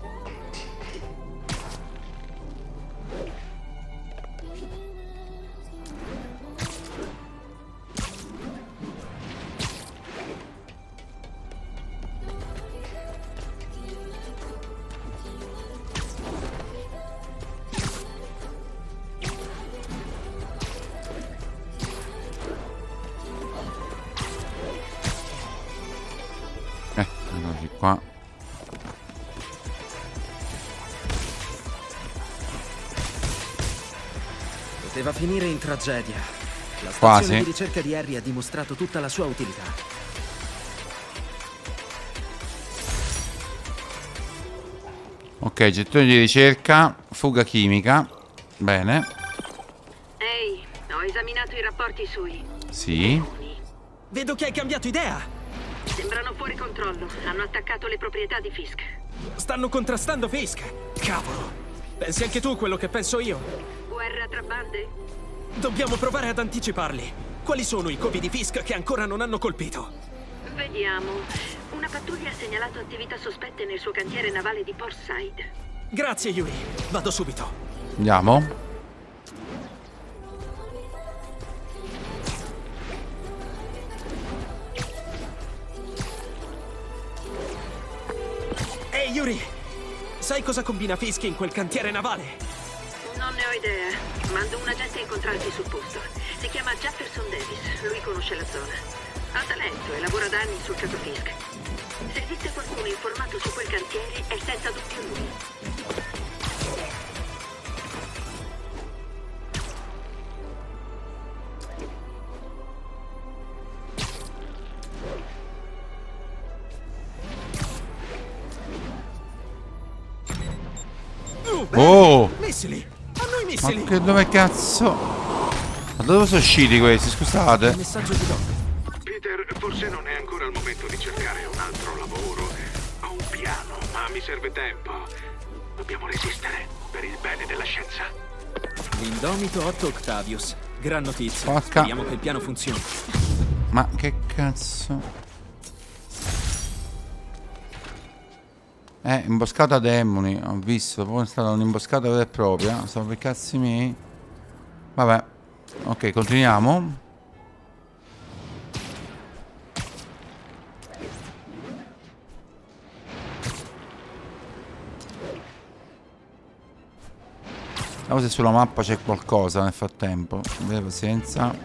Qua. Poteva finire in tragedia. La stazione di ricerca di Harry ha dimostrato tutta la sua utilità. Ok, gettoni di ricerca, fuga chimica. Bene. Ehi, ho esaminato i rapporti sui... Sì. Vedo che hai cambiato idea. Sembrano fuori controllo. Hanno attaccato le proprietà di Fisk. Stanno contrastando Fisk. Cavolo. Pensi anche tu quello che penso io? Guerra tra bande? Dobbiamo provare ad anticiparli. Quali sono i covi di Fisk che ancora non hanno colpito? Vediamo. Una pattuglia ha segnalato attività sospette nel suo cantiere navale di Portside. Grazie, Yuri. Vado subito. Andiamo. Ehi, Yuri! Sai cosa combina Fisk in quel cantiere navale? Non ne ho idea. Mando un agente a incontrarti sul posto. Si chiama Jefferson Davis. Lui conosce la zona. Ha talento e lavora da anni sul caso Fisk. Se esiste qualcuno informato su quel cantiere, è senza dubbio lui. Oh! Missili! A noi missili! Ma che dove cazzo? Ma dove sono usciti questi? Scusate. Messaggio di Doc. Peter, forse non è ancora il momento di cercare un altro lavoro. Ho un piano, ma mi serve tempo. Dobbiamo resistere per il bene della scienza. Indomito 8 Octavius. Gran notizia. Porca. Speriamo che il piano funzioni. Ma che cazzo? Imboscata demoni. Ho visto, poi è stata un'imboscata vera e propria. Sono per cazzi miei. Vabbè. Ok, continuiamo. Vediamo se sulla mappa c'è qualcosa nel frattempo. Abbiate pazienza.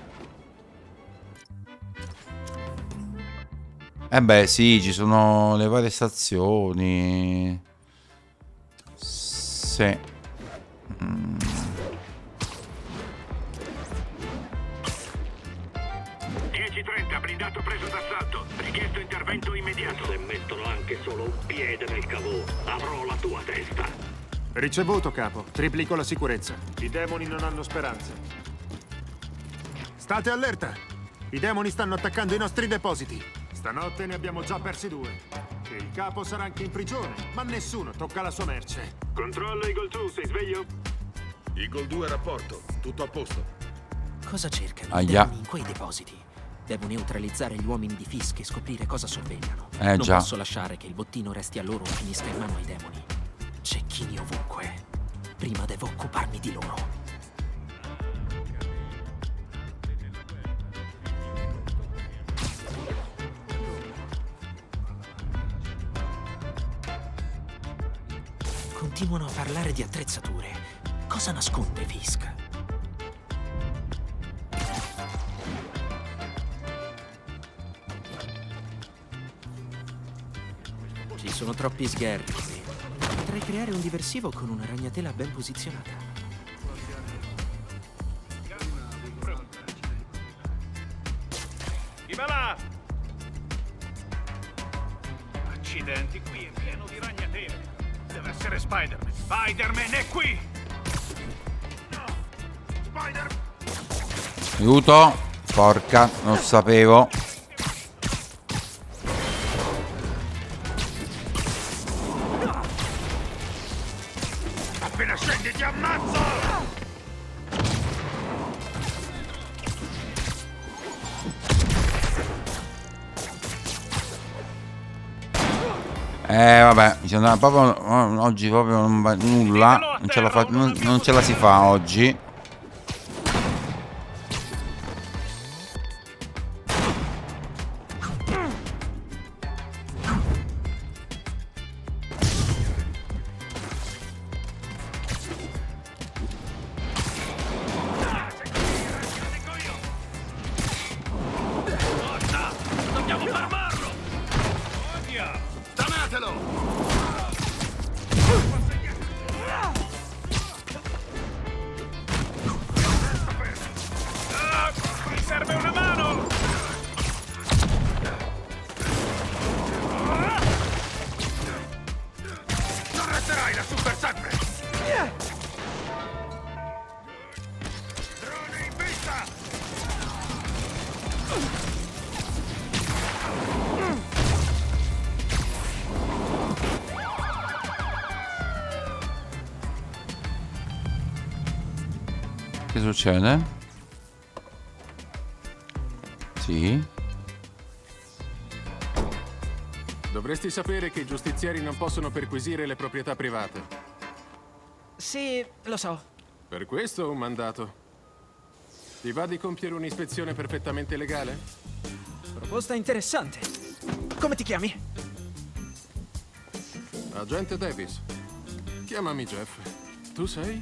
Beh sì, ci sono le varie stazioni. Sì. 10:30, blindato preso d'assalto. Richiesto intervento immediato. Se mettono anche solo un piede nel cavò, avrò la tua testa. Ricevuto, capo. Triplico la sicurezza. I demoni non hanno speranze. State allerta! I demoni stanno attaccando i nostri depositi. Stanotte ne abbiamo già persi 2. E il capo sarà anche in prigione, ma nessuno tocca la sua merce. Controllo Eagle 2, sei sveglio? Eagle 2 a rapporto, tutto a posto. Cosa cercano i demoni in quei depositi? Devo neutralizzare gli uomini di Fisk e scoprire cosa sorvegliano. Non posso lasciare che il bottino resti a loro o finisca in mano ai demoni. Cecchini ovunque. Prima devo occuparmi di loro. Continuano a parlare di attrezzature. Cosa nasconde Fisk? Ci sono troppi sgherri qui. Potrei creare un diversivo con una ragnatela ben posizionata. Chi va là? Accidenti, qui è pieno di ragnatele. Deve essere Spider-Man. Spider-Man è qui! No! Spider-Man! Aiuto! Porca, non sapevo. Appena scendi ti ammazzo! Vabbè, proprio, oggi proprio non va nulla. Non ce la si fa oggi. Dobbiamo fermarlo! Danatelo! Mi serve una mano! Non resterai la super sangue! Drone in vista! Che succede? Sì. Dovresti sapere che i giustizieri non possono perquisire le proprietà private. Sì, lo so. Per questo ho un mandato. Ti va di compiere un'ispezione perfettamente legale? Proposta interessante. Come ti chiami? Agente Davis. Chiamami Jeff. Tu sei?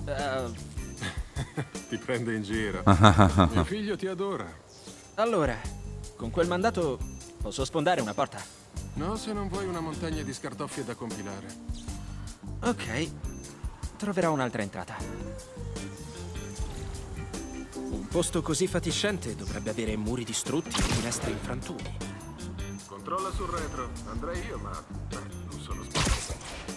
Ti prende in giro. Mio figlio ti adora. Allora, con quel mandato posso sfondare una porta? No, se non vuoi una montagna di scartoffie da compilare. Ok, troverò un'altra entrata. Un posto così fatiscente dovrebbe avere muri distrutti e finestre in frantumi. Controlla sul retro. Andrei io, ma non sono spazio.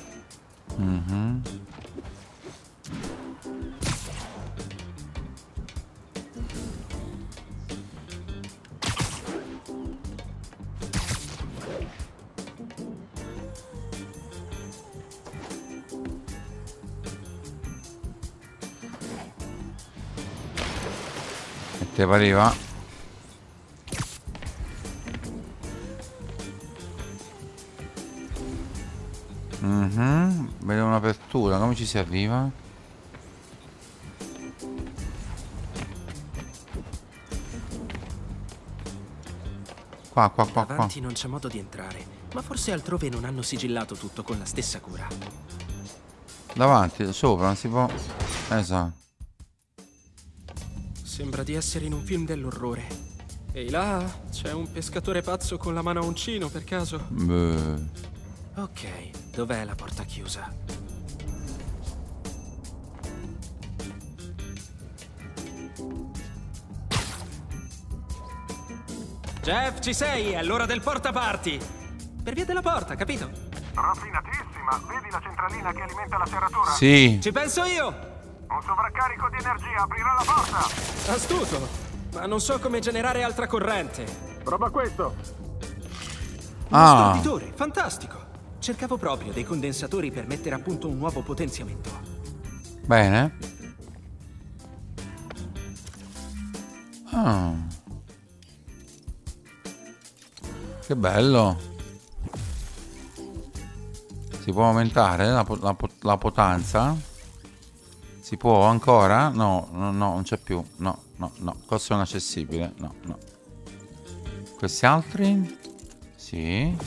Te pareva? Vedo un'apertura, come ci si arriva? Qua. Davanti non c'è modo di entrare, ma forse altrove non hanno sigillato tutto con la stessa cura. Davanti, sopra, non si può... Esatto. Sembra di essere in un film dell'orrore. Ehi là, c'è un pescatore pazzo con la mano a uncino, per caso? Beh. Ok, dov'è la porta chiusa? Jeff, ci sei? È l'ora del portaparty! Per via della porta, capito? Raffinatissima! Vedi la centralina che alimenta la serratura? Sì. Ci penso io! Un sovraccarico di energia aprirà la porta! Astuto! Ma non so come generare altra corrente. Prova questo! Uno storditore, fantastico! Cercavo proprio dei condensatori per mettere a punto un nuovo potenziamento. Bene. Che bello. Si può aumentare la potenza? Si può ancora? No, non c'è più. No. Costo inaccessibile. No. Questi altri? Sì.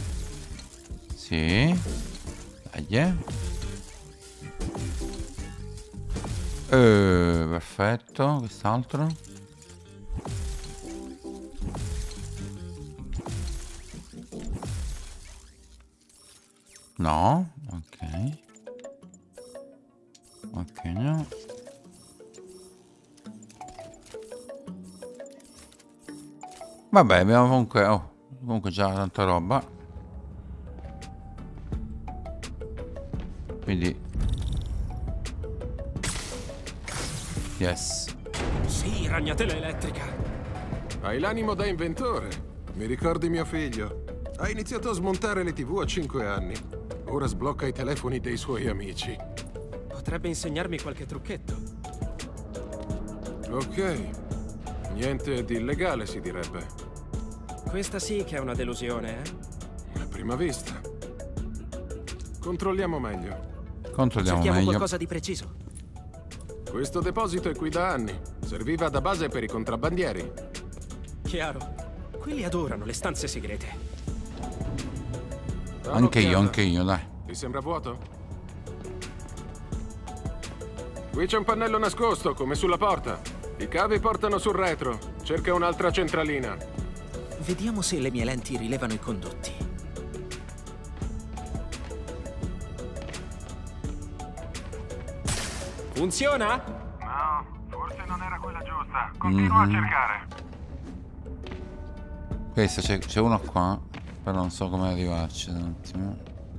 Dai. Perfetto. Quest'altro? No. Ok, no. Vabbè, abbiamo comunque già tanta roba. Quindi yes. Sì, ragnatela elettrica. Hai l'animo da inventore. Mi ricordi mio figlio? Ha iniziato a smontare le TV a 5 anni. Ora sblocca i telefoni dei suoi amici. Potrebbe insegnarmi qualche trucchetto. Ok. Niente di illegale, si direbbe. Questa sì che è una delusione, eh? A prima vista. Controlliamo meglio. Cerchiamo qualcosa di preciso. Questo deposito è qui da anni. Serviva da base per i contrabbandieri. Chiaro. Quelli adorano le stanze segrete. Anche io, dai. Ti sembra vuoto? Qui c'è un pannello nascosto, come sulla porta. I cavi portano sul retro. Cerca un'altra centralina. Vediamo se le mie lenti rilevano i condotti. Funziona? No, forse non era quella giusta. Continua a cercare. Questo c'è uno qua, però non so come arrivarci. Un attimo.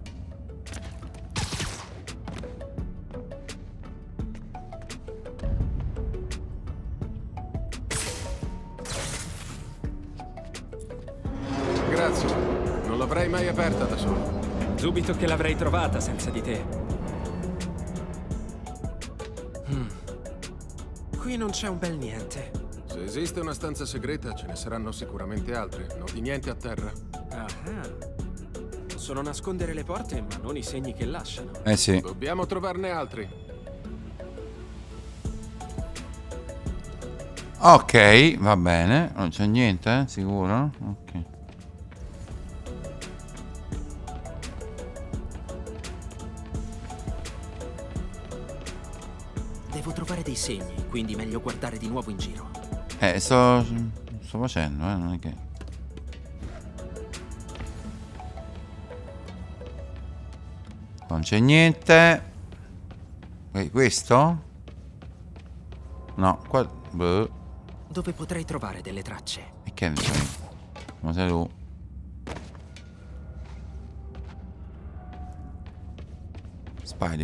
Grazie. Non l'avrei mai aperta da solo. Dubito che l'avrei trovata senza di te. Qui non c'è un bel niente. Se esiste una stanza segreta, ce ne saranno sicuramente altre. Noti niente a terra? Ah. Possono nascondere le porte, ma non i segni che lasciano. Sì. Dobbiamo trovarne altri. Ok, va bene. Non c'è niente, sicuro? Ok. Devo trovare dei segni, quindi meglio guardare di nuovo in giro. Sto facendo, non è che... Non c'è niente. Questo? No, qua... Boh. Dove potrei trovare delle tracce? E che ne sai? Ma sei tu? Spidey.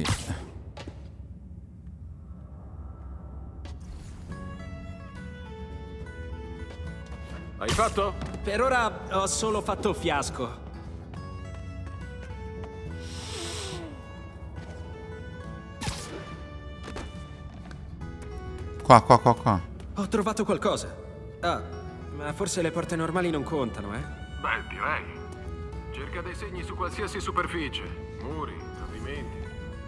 Hai fatto? Per ora ho solo fatto fiasco. Qua. Ho trovato qualcosa. Ah, ma forse le porte normali non contano, eh? Beh, direi. Cerca dei segni su qualsiasi superficie. Muri, Complimenti.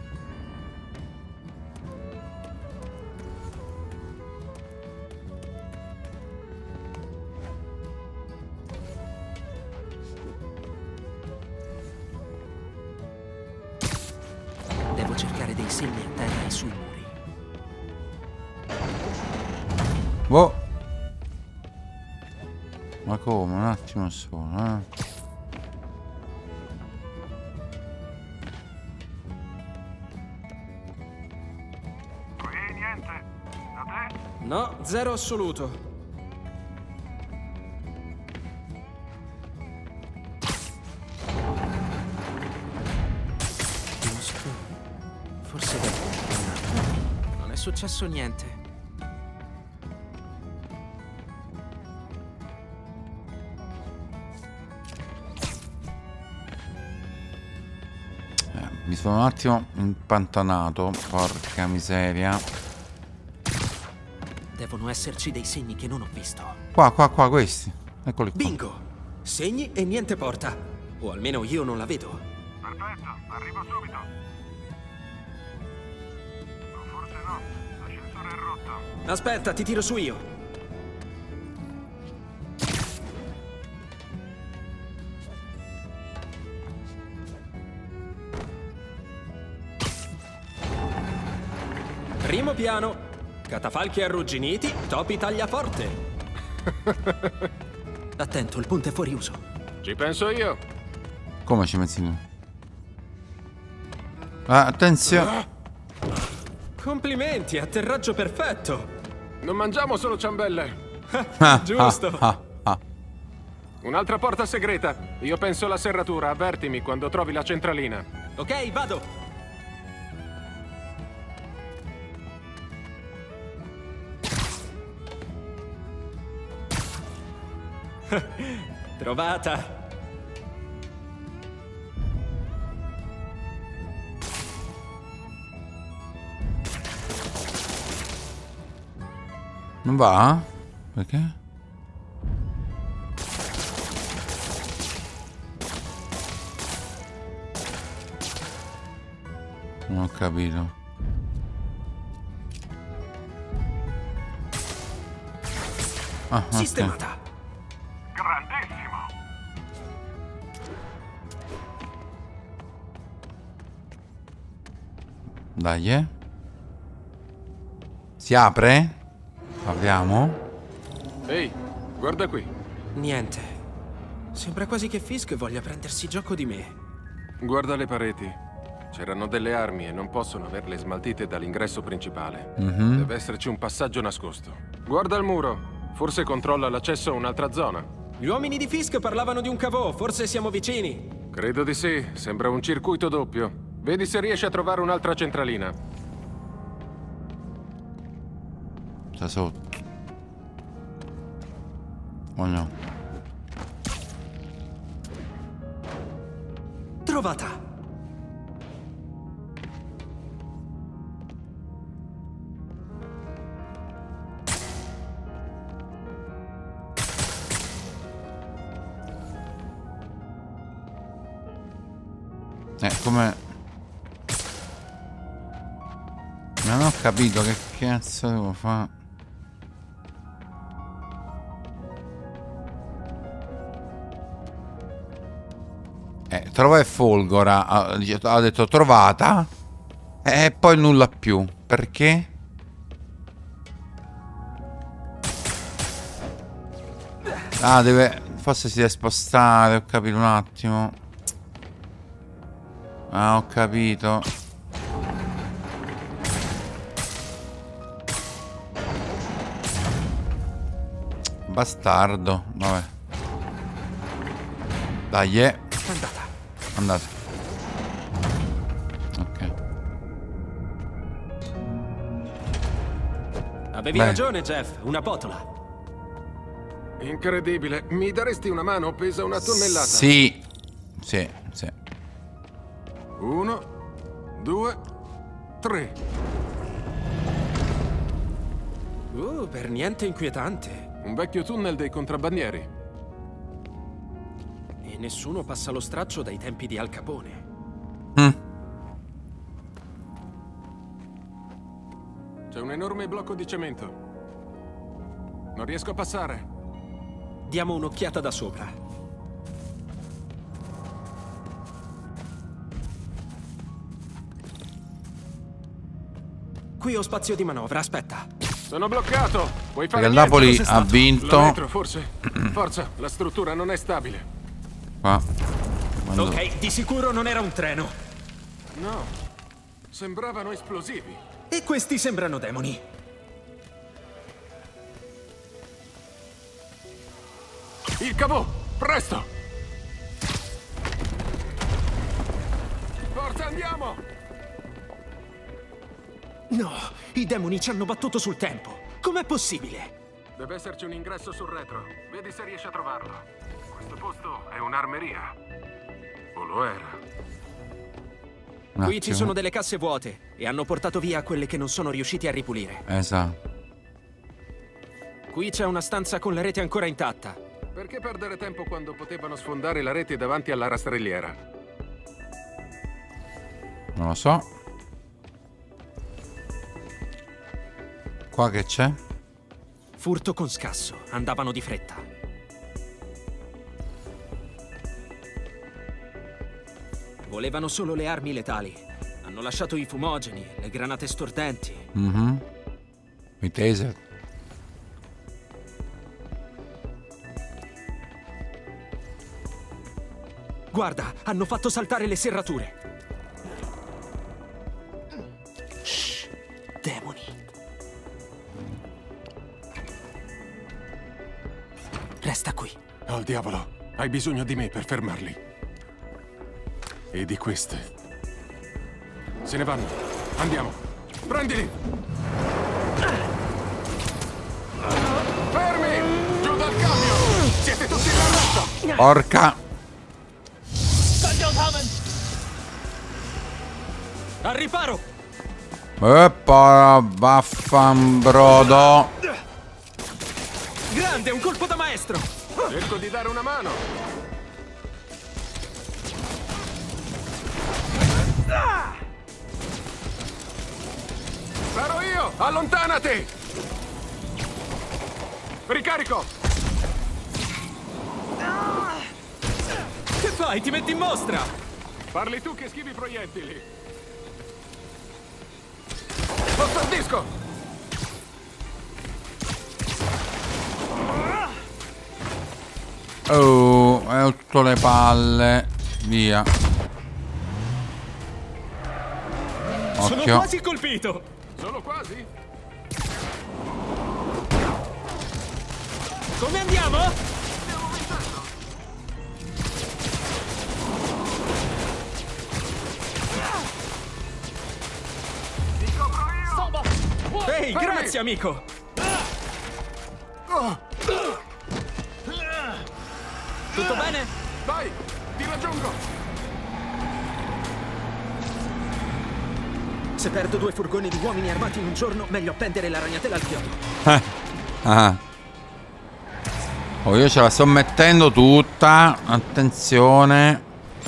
Devo cercare dei segni a terra e sui muri. Boh. Ma come? Un attimo solo, Qui niente. Da te? No, zero assoluto. Forse non è successo niente. Mi sono un attimo impantanato, porca miseria. Devono esserci dei segni che non ho visto. Qua, questi. Eccoli qua. Bingo! Segni e niente porta. O almeno io non la vedo. Perfetto, arrivo subito. O forse no, l'ascensore è rotto. Aspetta, ti tiro su io. Primo piano. Catafalchi arrugginiti, topi tagliaforte. Attento, il ponte è fuori uso. Ci penso io. Come ci pensi tu? Attenzione. Complimenti, atterraggio perfetto. Non mangiamo solo ciambelle. Giusto. Un'altra porta segreta. Io penso alla serratura. Avvertimi quando trovi la centralina. Ok, vado. Trovata. Non va? Perché? Non ho capito. Sistemata. Grandissimo. Dai, Si apre? Apriamo? Ehi, guarda qui. Niente. Sembra quasi che Fisk voglia prendersi gioco di me. Guarda le pareti. C'erano delle armi e non possono averle smaltite dall'ingresso principale. Deve esserci un passaggio nascosto. Guarda il muro. Forse controlla l'accesso a un'altra zona. Gli uomini di Fisk parlavano di un cavò, forse siamo vicini. Credo di sì, sembra un circuito doppio. Vedi se riesci a trovare un'altra centralina. Sta sotto. Oh no. Trovata. Come... Non ho capito che cazzo devo fare. Trova e folgora. Ha detto trovata. E poi nulla più. Perché? Deve... Forse si deve spostare. Ho capito un attimo. Ho capito. Bastardo. Vabbè. Dai, andate. Ok. Avevi ragione, Jeff. Una potola. Incredibile. Mi daresti una mano? Pesa una tonnellata. Sì. 1, 2, 3. Per niente inquietante. Un vecchio tunnel dei contrabbandieri. E nessuno passa lo straccio dai tempi di Al Capone. un enorme blocco di cemento. Non riesco a passare. Diamo un'occhiata da sopra. Qui ho spazio di manovra, aspetta. Sono bloccato. Puoi fare Perché il Napoli ha vinto. Retro, forse. Forza, la struttura non è stabile. Qua. Ok, di sicuro non era un treno. No, sembravano esplosivi. E questi sembrano demoni. Il cavò, presto! Forza, andiamo! No, i demoni ci hanno battuto sul tempo. Com'è possibile? Deve esserci un ingresso sul retro. Vedi se riesci a trovarlo. Questo posto è un'armeria. O lo era. Qui ci sono delle casse vuote e hanno portato via quelle che non sono riusciti a ripulire. Esatto. Qui c'è una stanza con la rete ancora intatta. Perché perdere tempo quando potevano sfondare la rete davanti alla rastrelliera? Non lo so. Qua che c'è? Furto con scasso. Andavano di fretta. Volevano solo le armi letali. Hanno lasciato i fumogeni, le granate stordenti. I taser. Guarda, hanno fatto saltare le serrature. Shh, demoni. Resta qui. Oh, diavolo. Hai bisogno di me per fermarli. E di queste. Se ne vanno. Andiamo. Prendili! Fermi! Giù dal camion! Siete tutti in arresto! Porca! Al riparo! Vaffanbrodo! Grande, un colpo da maestro! Cerco di dare una mano! Sarò io! Allontanati! Ricarico! Che fai? Ti metti in mostra! Parli tu che schivi i proiettili! Sposto il disco! Oh, è tutto le palle. Via. Sono Occhio. quasi colpito! Solo quasi? Come andiamo? Stiamo vincendo! Ti copro io! Ehi, grazie amico! Tutto bene? Vai, ti raggiungo! Se perdo 2 furgoni di uomini armati in un giorno, meglio appendere la ragnatela al chiodo. Oh, io ce la sto mettendo tutta. Attenzione.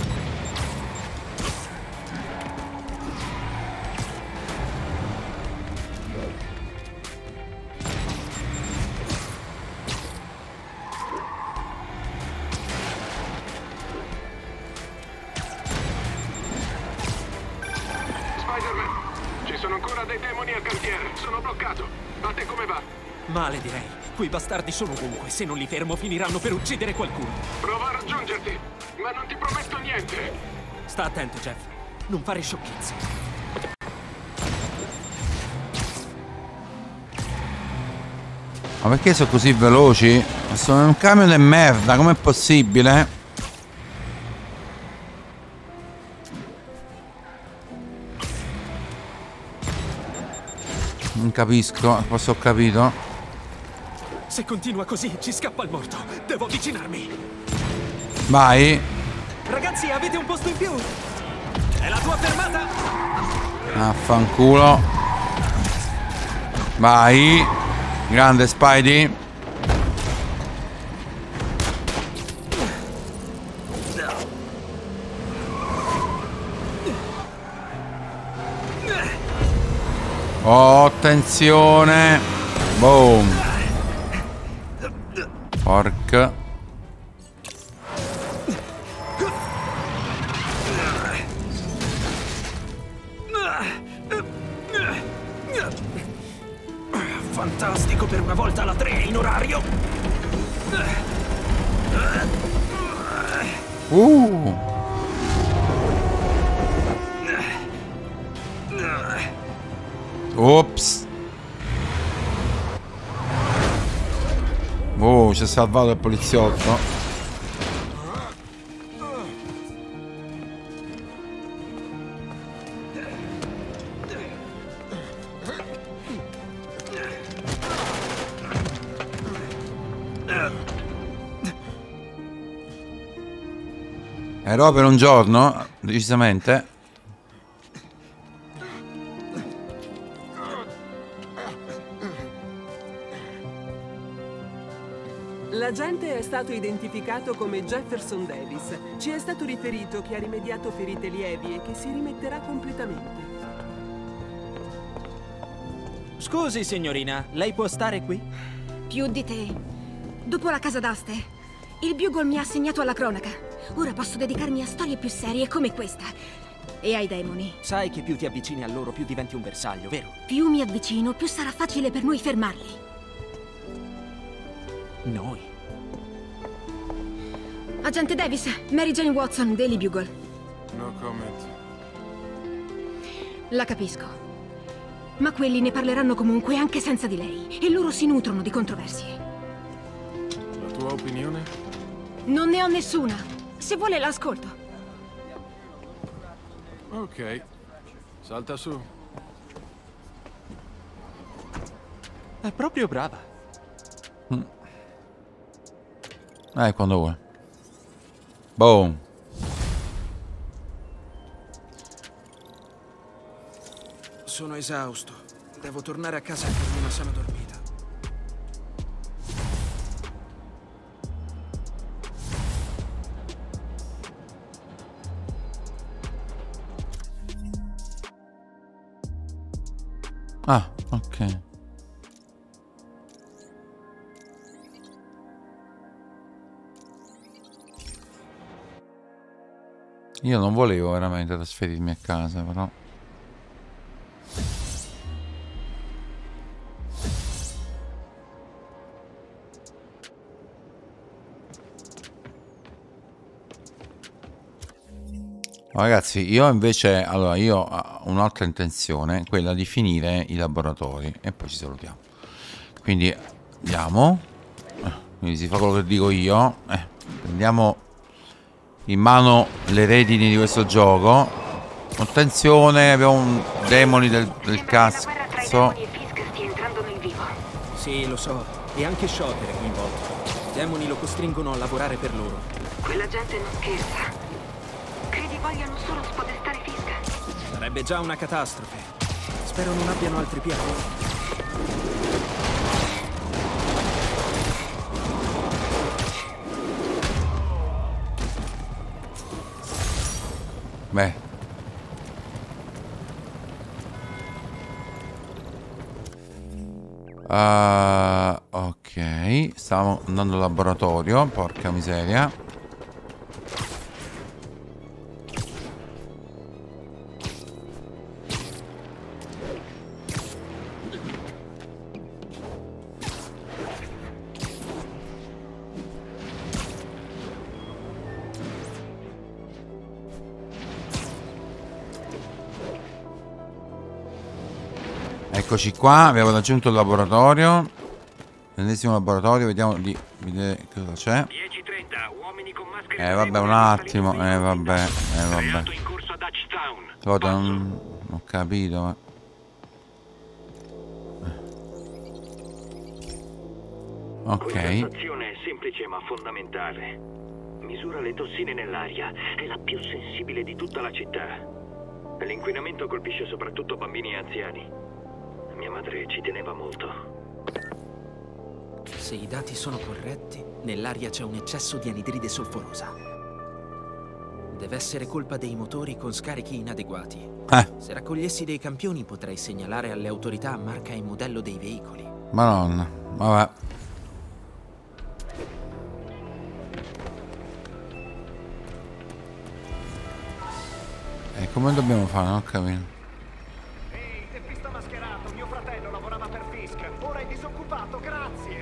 Spider-Man, ci sono ancora dei demoni al cantiere. Sono bloccato. A te come va? Male, direi. Quei bastardi sono ovunque. Se non li fermo, finiranno per uccidere qualcuno. Prova a raggiungerti, ma non ti prometto niente. Sta attento, Jeff. Non fare sciocchezze. Ma perché sono così veloci? Sono un camion di merda, com'è possibile? Non capisco, forse ho capito. Se continua così, ci scappa il morto. Devo avvicinarmi. Vai. Ragazzi, avete un posto in più? È la tua fermata? Affanculo. Vai. Grande Spidey. Oh, attenzione. Boom. Porca. Fantastico, per una volta la 3 è in orario. Ops. Oh, ci ha salvato il poliziotto. Ero per un giorno, decisamente. L'agente è stato identificato come Jefferson Davis. Ci è stato riferito che ha rimediato ferite lievi e che si rimetterà completamente. Scusi, signorina, lei può stare qui? Più di te. Dopo la casa d'aste, il Bugle mi ha assegnato alla cronaca. Ora posso dedicarmi a storie più serie come questa. E ai demoni. Sai che più ti avvicini a loro, più diventi un bersaglio, vero? Più mi avvicino, più sarà facile per noi fermarli. Noi? Agente Davis, Mary Jane Watson, Daily Bugle. No comment. La capisco. Ma quelli ne parleranno comunque anche senza di lei. E loro si nutrono di controversie. La tua opinione? Non ne ho nessuna. Se vuole l'ascolto. Ok. Salta su. È proprio brava. Quando vuoi. Boom. Sono esausto. Devo tornare a casa e farmi una sana dormita. Ah, ok. Io non volevo veramente trasferirmi a casa, però. Ragazzi, io invece, allora, io ho un'altra intenzione, quella di finire i laboratori e poi ci salutiamo. Quindi andiamo, quindi si fa quello che dico io, prendiamo in mano le redini di questo gioco. Attenzione, abbiamo un demoni del cazzo. Sì, lo so, e anche Shocker è coinvolto. I demoni lo costringono a lavorare per loro. Quella gente non scherza. Credi vogliano solo spodestare Fisk? Sarebbe già una catastrofe. Spero non abbiano altri piani. Beh. Ok, stiamo andando al laboratorio, porca miseria. Eccoci qua, abbiamo raggiunto il laboratorio. L'ennesimo laboratorio, vediamo di vedere cosa c'è. Vabbè, un attimo. Vabbè. Cosa, non ho capito, ma... Ok. Questa stazione è semplice ma fondamentale. Misura le tossine nell'aria. È la più sensibile di tutta la città. L'inquinamento colpisce soprattutto bambini e anziani. Mia madre ci teneva molto. Se i dati sono corretti, nell'aria c'è un eccesso di anidride solforosa. Deve essere colpa dei motori con scarichi inadeguati. Se raccogliessi dei campioni potrei segnalare alle autorità marca e modello dei veicoli. Madonna, vabbè. E come dobbiamo fare? Non ho capito. Ehi, teppista mascherato, mio fratello lavorava per Fisk. Ora è disoccupato, grazie.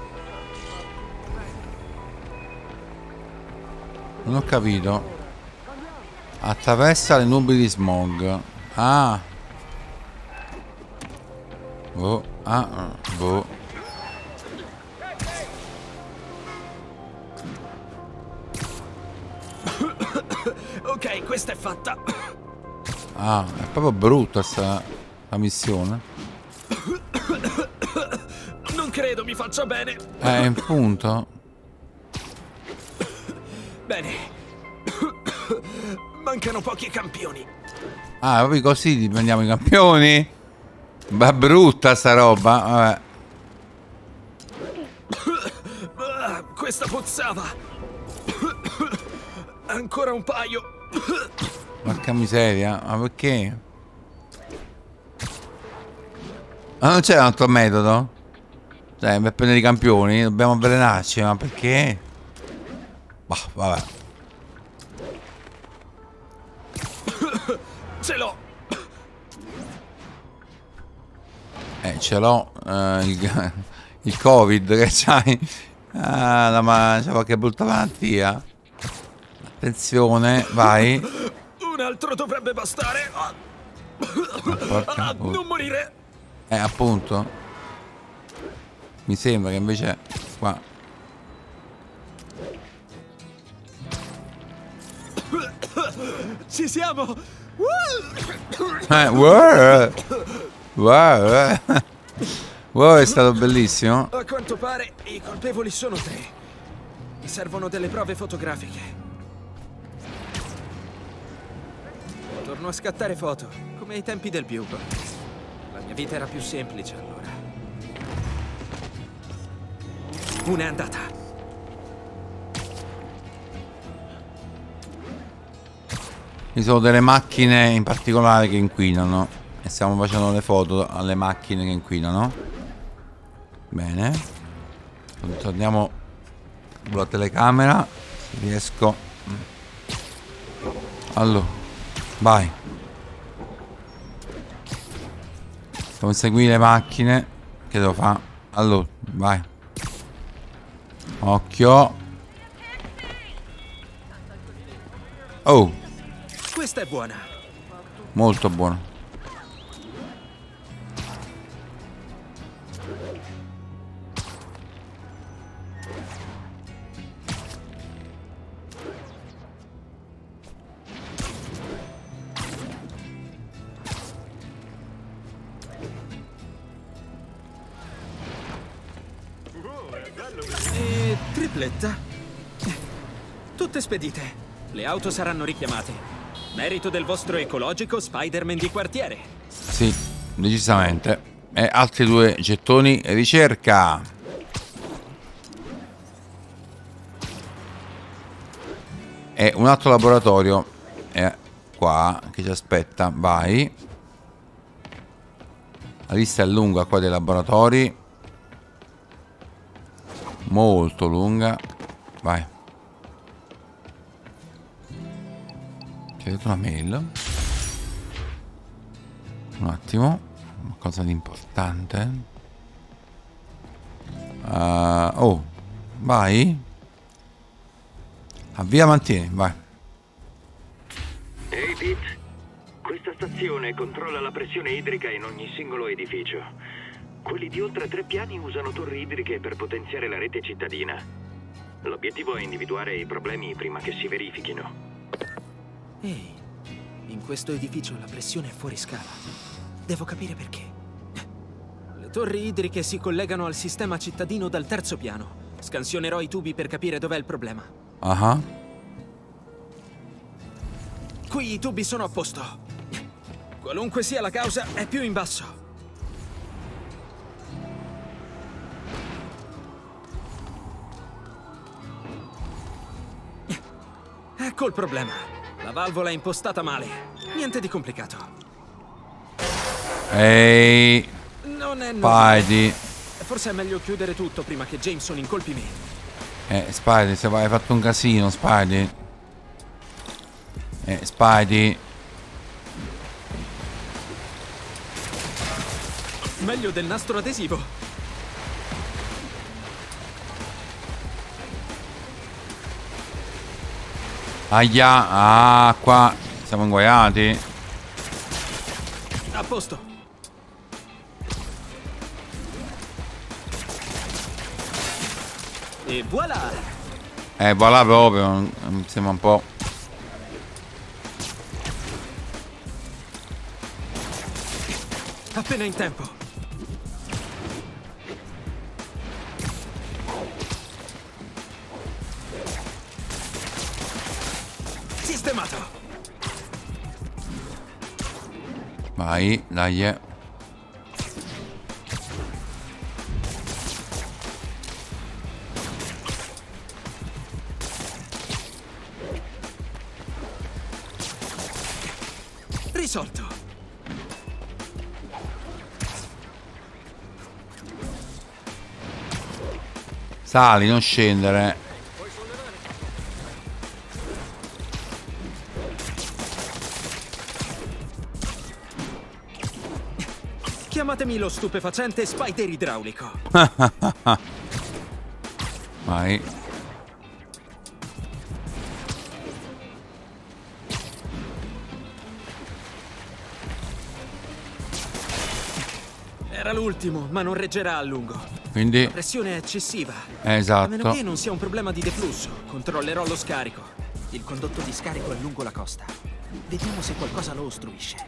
Non ho capito. Attraversa le nubi di smog. Ah. Boh. Ah. Boh. Ok, questa è fatta. Ah, è proprio brutta sta missione. Non credo mi faccia bene. In punto. Bene. Mancano pochi campioni. Ah, proprio così prendiamo i campioni? Ma brutta sta roba. Vabbè. Questa puzzava. Ancora un paio. Porca miseria, ma perché? Ma non c'è un altro metodo? Cioè, per prendere i campioni dobbiamo avvelenarci, ma perché? Bah, vabbè. Ce l'ho. Ce l'ho. Il Covid che c'hai. Ah, c'è qualche brutta malattia. Attenzione, vai. Un altro dovrebbe bastare. Non morire. Appunto. Mi sembra che invece qua. Ci siamo. Wow, è stato bellissimo. A quanto pare i colpevoli sono 3. Mi servono delle prove fotografiche. Torno a scattare foto, come ai tempi del Bugle. La mia vita era più semplice allora. Una è andata. Ci sono delle macchine in particolare che inquinano e stiamo facendo le foto alle macchine che inquinano. Bene. Torniamo sulla telecamera se riesco. Allora, vai. Devo seguire le macchine. Che devo fare? Allora, vai. Occhio. Oh. Questa è buona. Molto buono. E tripletta. Tutte spedite. Le auto saranno richiamate. Merito del vostro ecologico Spider-Man di quartiere. Sì, decisamente. E altri 2 gettoni ricerca. E un altro laboratorio è qua che ci aspetta. Vai. La lista è lunga qua dei laboratori. Molto lunga. Vai. Ci ho detto una mail. Un attimo. Qualcosa di importante. Oh. Vai. Avvia, mantieni. Vai. Ehi Pete. Questa stazione controlla la pressione idrica in ogni singolo edificio. Quelli di oltre 3 piani usano torri idriche per potenziare la rete cittadina. L'obiettivo è individuare i problemi prima che si verifichino. Ehi, in questo edificio la pressione è fuori scala. Devo capire perché. Le torri idriche si collegano al sistema cittadino dal 3° piano. Scansionerò i tubi per capire dov'è il problema. Qui i tubi sono a posto. Qualunque sia la causa, è più in basso. Ecco il problema. La valvola è impostata male. Niente di complicato. Ehi. Non è Spidey. Forse è meglio chiudere tutto prima che Jameson incolpi me. Spidey, se hai fatto un casino, Spidey. Spidey. Meglio del nastro adesivo. Aia, ah, qua siamo inguaiati. A posto. E voilà. Voilà proprio, mi sembra un po'. Appena in tempo. Sistemato. Vai, dai. Risolto. Sali, non scendere. Chiamatemi lo stupefacente Spider idraulico. Vai. Era l'ultimo, ma non reggerà a lungo. Quindi? La pressione è eccessiva. Esatto. A meno che non sia un problema di deflusso. Controllerò lo scarico. Il condotto di scarico è lungo la costa. Vediamo se qualcosa lo ostruisce.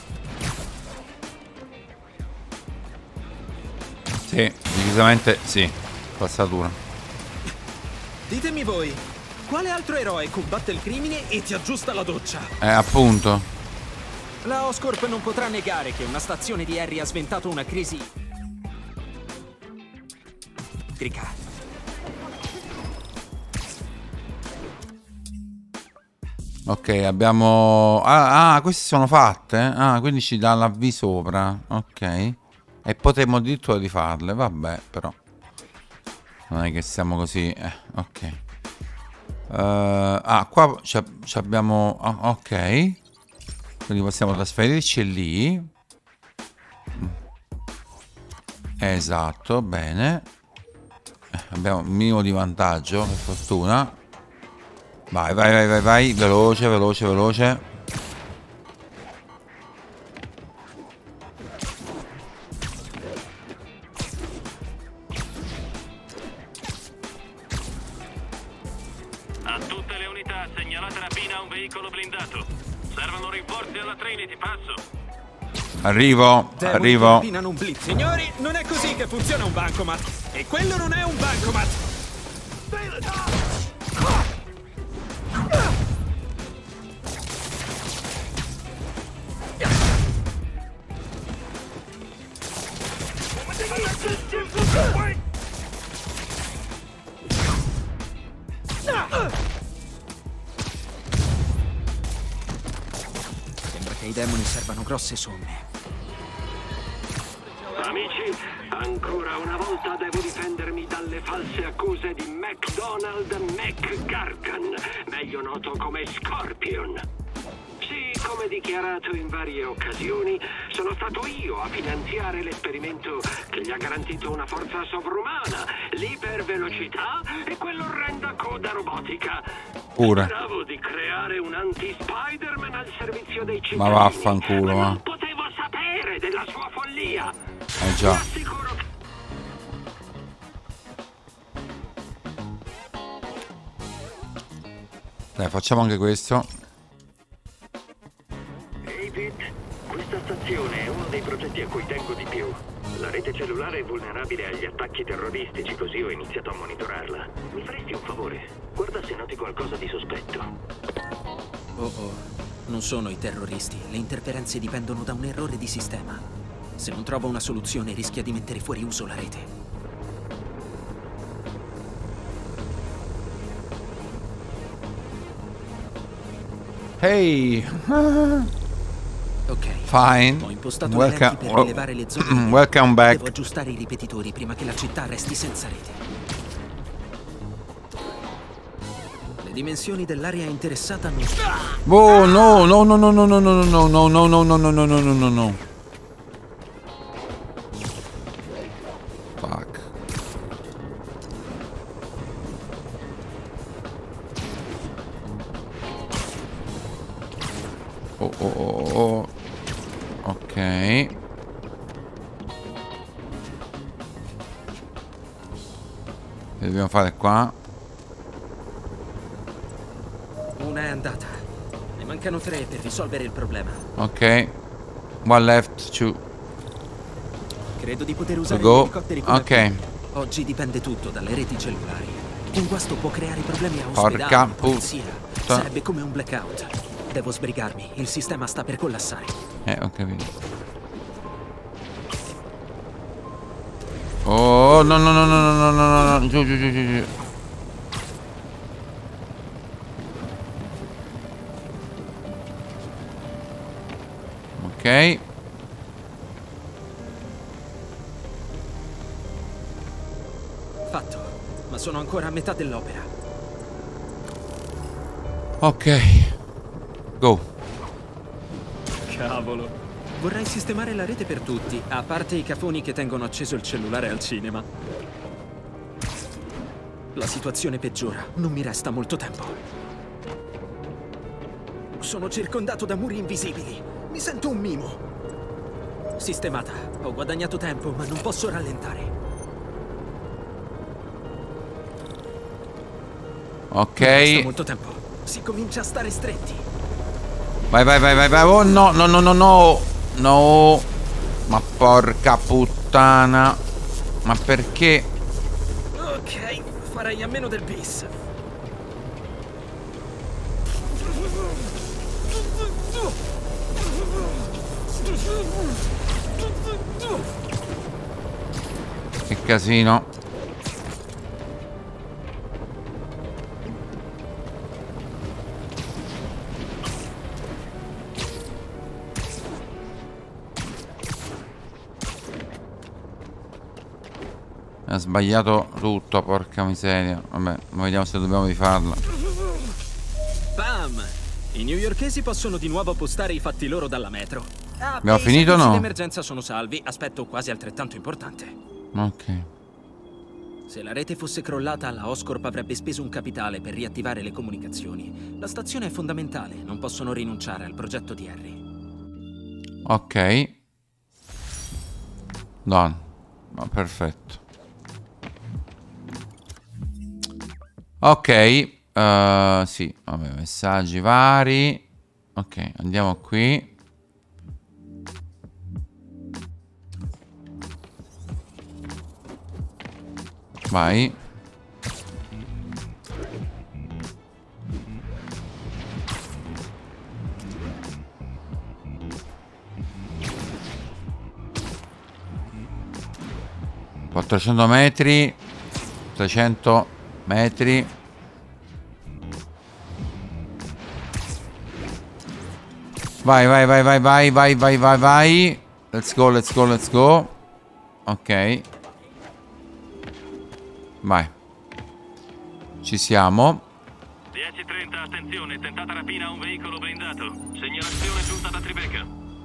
Sì, decisamente sì. Passatura. Ditemi voi, quale altro eroe combatte il crimine e ti aggiusta la doccia? Appunto. La Oscorp non potrà negare che una stazione di Harry ha sventato una crisi idrica. Ok, abbiamo... Ah, queste sono fatte? Ah, quindi ci dà la V sopra. Ok. E potremmo addirittura rifarle. Vabbè, però. Non è che siamo così... ok. Qua abbiamo... ok. Quindi possiamo trasferirci lì. Esatto, bene. Abbiamo un minimo di vantaggio, per fortuna. Vai, vai, vai, vai, vai. Veloce, veloce, veloce. A tutte le unità, segnalate rapina a un veicolo blindato. Servono rinforzi alla Trinity, passo. Arrivo, arrivo. Un blitz. Signori, non è così che funziona un bancomat. E quello non è un bancomat. Sembra che i demoni servano grosse somme. Amici, ancora una volta devo difendermi dalle false accuse di MacDonald McGargan, meglio noto come Scorpion. Sì, come dichiarato in varie occasioni, sono stato io a finanziare l'esperimento che gli ha garantito una forza sovrumana, l'ipervelocità e quell'orrenda coda robotica. Pure. Speravo di creare un anti-Spider-Man al servizio dei cittadini. Ma vaffanculo, ma ma. non potevo sapere della sua follia. Già. Dai, facciamo anche questo. Ehi Pete, questa stazione è uno dei progetti a cui tengo di più. La rete cellulare è vulnerabile agli attacchi terroristici, così ho iniziato a monitorarla. Mi faresti un favore? Guarda se noti qualcosa di sospetto. Oh, non sono i terroristi. Le interferenze dipendono da un errore di sistema. Se non trovo una soluzione, rischia di mettere fuori uso la rete. Hey. Ok. Fine. Ho impostato le lenti per rilevare le zone. Welcome back. Devo aggiustare i ripetitori prima che la città resti senza rete. Le dimensioni dell'area interessata non... Oh no, no, no, no, no, no, no, no, no, no, no, no, no, no, no, no, no. Fuck. Oh, oh, oh, oh. Ok. Che dobbiamo fare qua? Una è andata. Ne mancano 3 per risolvere il problema. Ok. One left, 2. Credo di poter usare gli Go. elicotteri come Ok. prima. Oggi dipende tutto dalle reti cellulari. Un guasto può creare problemi a Porca ospedali, polizia. puttana. Sarebbe come un blackout. Devo sbrigarmi. Il sistema sta per collassare. Ho capito. Oh, no, no, no, no, no, no, no, no. Giù, giù, giù, giù, giù. Ok. Fatto. Ma sono ancora a metà dell'opera. Ok. Go. Cavolo. Vorrei sistemare la rete per tutti, a parte i cafoni che tengono acceso il cellulare al cinema. La situazione peggiora, non mi resta molto tempo. Sono circondato da muri invisibili. Mi sento un mimo. Sistemata. Ho guadagnato tempo, ma non posso rallentare. Ok. Non resta molto tempo. Si comincia a stare stretti. Vai, vai, vai, vai, vai. Oh no, no, no, no, no. No. Ma porca puttana. Ma perché? Ok, farei a meno del bis. Che casino. Ha sbagliato tutto, porca miseria. Vabbè, ma vediamo se dobbiamo rifarla. Bam! I newyorkesi possono di nuovo postare i fatti loro dalla metro. Abbiamo finito o no? I servizi d'emergenza sono salvi, aspetto quasi altrettanto importante. Ok. Se la rete fosse crollata, la Oscorp avrebbe speso un capitale per riattivare le comunicazioni. La stazione è fondamentale, non possono rinunciare al progetto di Harry. Ok. Done. No, perfetto. Ok. Sì, vabbè, messaggi vari. Ok, andiamo qui. Vai. $400 metri. 300 metri. Vai, vai, vai, vai, vai, vai, vai, vai, vai. Let's go, let's go, let's go. Ok. Vai. Ci siamo. 10:30, attenzione, tentata rapina a un veicolo blindato. Segnalazione giunta da Tribeca.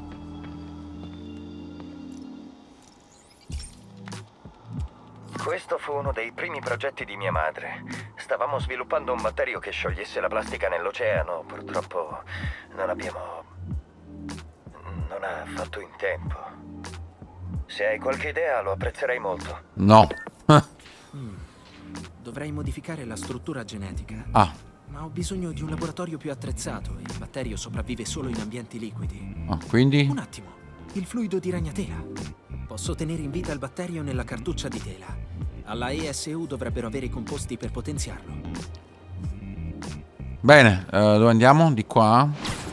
Questo fu uno dei primi progetti di mia madre. Stavamo sviluppando un batterio che sciogliesse la plastica nell'oceano. Purtroppo non ha fatto in tempo. Se hai qualche idea lo apprezzerei molto. No. Dovrei modificare la struttura genetica. Ah. Ma ho bisogno di un laboratorio più attrezzato. Il batterio sopravvive solo in ambienti liquidi. Ah, quindi? Un attimo. Il fluido di ragnatela. Posso tenere in vita il batterio nella cartuccia di tela. Alla ESU dovrebbero avere i composti per potenziarlo. Bene, dove andiamo? Di qua?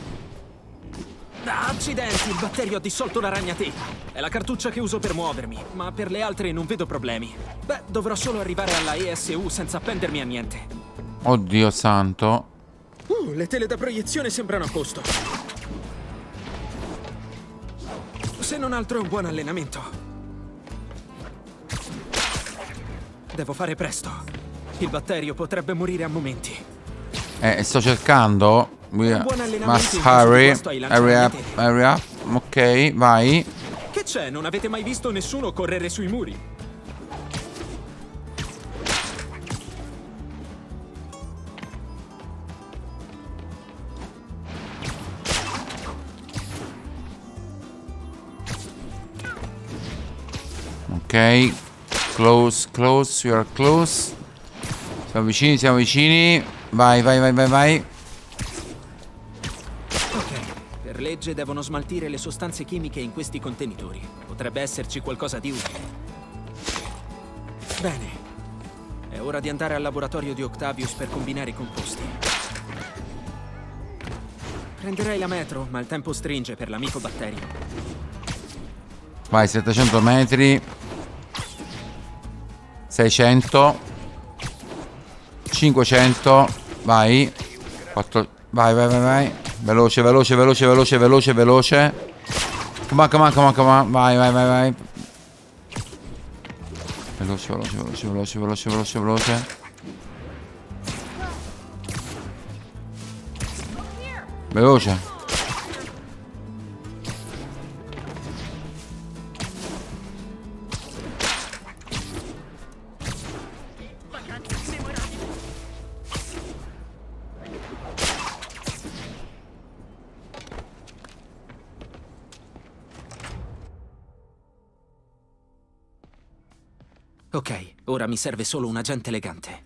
Accidenti, il batterio ha dissolto la ragnatela. È la cartuccia che uso per muovermi, ma per le altre non vedo problemi. Beh, dovrò solo arrivare alla ESU senza appendermi a niente. Oddio santo. Le tele da proiezione sembrano a posto. Se non altro è un buon allenamento. Devo fare presto. Il batterio potrebbe morire a momenti. Sto cercando. Must hurry. Hurry up. Ok, vai. Che c'è? Non avete mai visto nessuno correre sui muri? Ok. Close, close, you are close. Siamo vicini, siamo vicini. Vai, vai, vai, vai, vai. Per legge devono smaltire le sostanze chimiche in questi contenitori. Potrebbe esserci qualcosa di utile. Bene. È ora di andare al laboratorio di Octavius per combinare i composti. Prenderei la metro, ma il tempo stringe per l'amico batterio. Vai, 700 metri. 600. 500. Vai. 4. Vai, vai, vai, vai. Veloce, veloce, veloce, veloce, veloce, veloce. Come on, come on, come on, come on. Vai, vai, vai, vai. Veloce, veloce, veloce, veloce, veloce, veloce, veloce. Veloce. Ok, ora mi serve solo un agente elegante.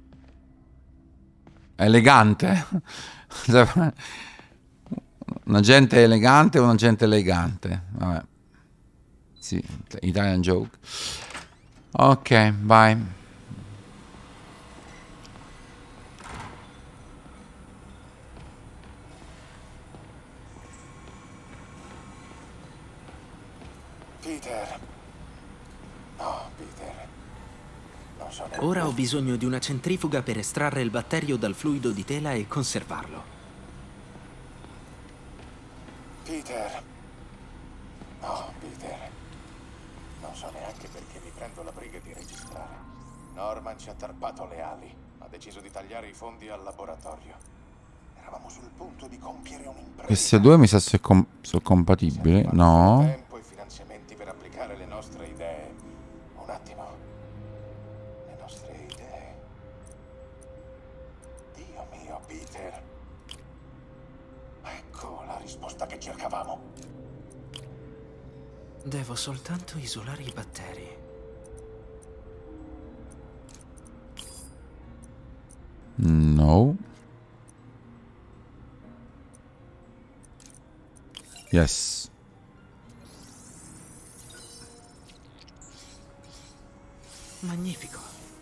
Elegante? Un agente elegante o un agente elegante? Vabbè. Sì, Italian joke. Ok, vai. Peter. No, Peter. Ora ho bisogno di una centrifuga per estrarre il batterio dal fluido di tela e conservarlo. Peter. No, Peter. Non so neanche perché mi prendo la briga di registrare. Norman ci ha tarpato le ali. Ha deciso di tagliare i fondi al laboratorio. Eravamo sul punto di compiere un'impresa. Queste due mi sa se sono compatibili. No. Tempo e finanziamenti per applicare le nostre idee. Un attimo. Le nostre idee. Dio mio, Peter. Ecco la risposta che cercavamo. Devo soltanto isolare i batteri. No. Yes. Magnifico.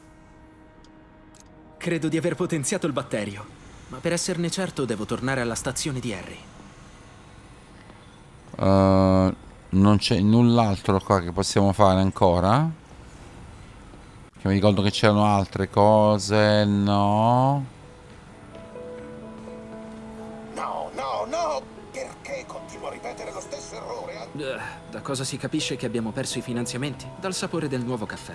Credo di aver potenziato il batterio, ma per esserne certo devo tornare alla stazione di Harry. Non c'è null'altro qua che possiamo fare ancora. Che mi ricordo che c'erano altre cose. No. No, no, no! Perché continuo a ripetere lo stesso errore? Da cosa si capisce che abbiamo perso i finanziamenti? Dal sapore del nuovo caffè.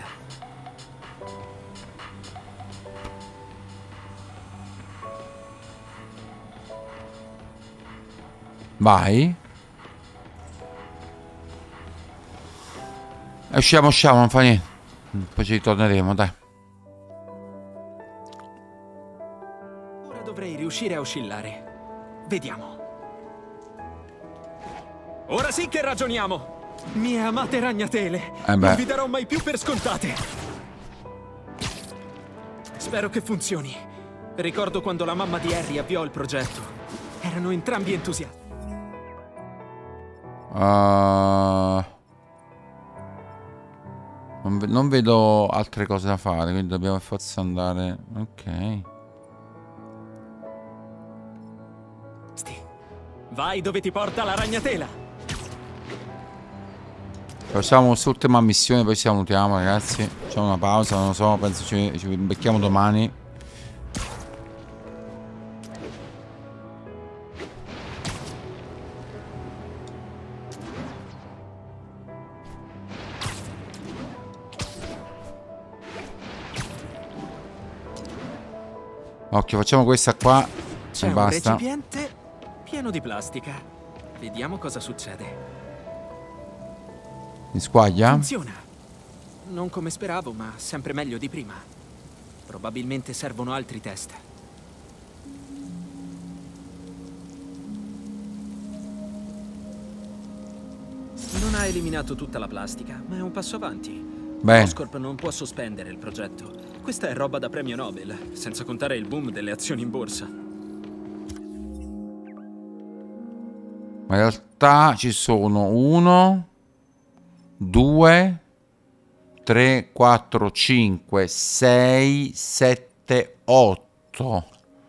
Vai. Usciamo, usciamo, non fa niente. Poi ci ritorneremo, dai. Ora dovrei riuscire a oscillare. Vediamo. Ora sì che ragioniamo! Mie amate ragnatele! Non vi darò mai più per scontate! Spero che funzioni. Ricordo quando la mamma di Harry avviò il progetto. Erano entrambi entusiasti. Non vedo altre cose da fare, quindi dobbiamo forse andare. Ok. Vai dove ti porta la ragnatela! Facciamo quest'ultima missione, poi ci salutiamo, ragazzi. Facciamo una pausa, non lo so, penso ci becchiamo domani. Occhio, facciamo questa qua. C'è e un basta. recipiente pieno di plastica. Vediamo cosa succede. Mi squaglia? Funziona. Non come speravo, ma sempre meglio di prima. Probabilmente servono altri test. Non ha eliminato tutta la plastica, ma è un passo avanti. Oscorp non può sospendere il progetto. Questa è roba da premio Nobel, senza contare il boom delle azioni in borsa. Ma in realtà ci sono 1, 2, 3, 4, 5, 6, 7, 8.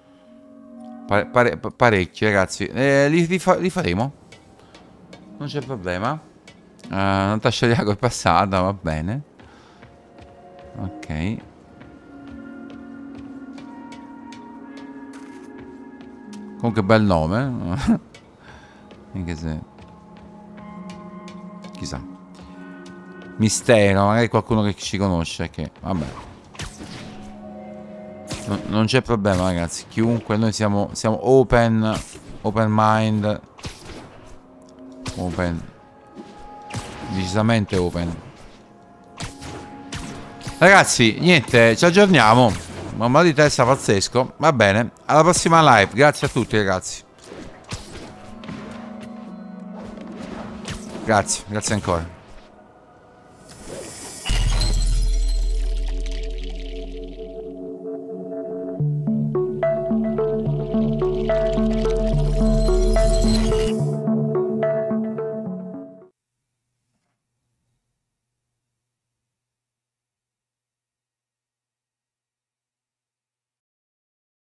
Parecchi, ragazzi. Li faremo. Non c'è problema. Natascia Diago è passata, va bene. Ok. Comunque bel nome. Anche se... chissà. Mistero, magari qualcuno che ci conosce, che... vabbè. Non c'è problema, ragazzi. Chiunque, noi siamo open mind. Open. Decisamente open. Ragazzi, niente, ci aggiorniamo. Un mal di testa pazzesco. Va bene, alla prossima live. Grazie a tutti, ragazzi. Grazie ancora.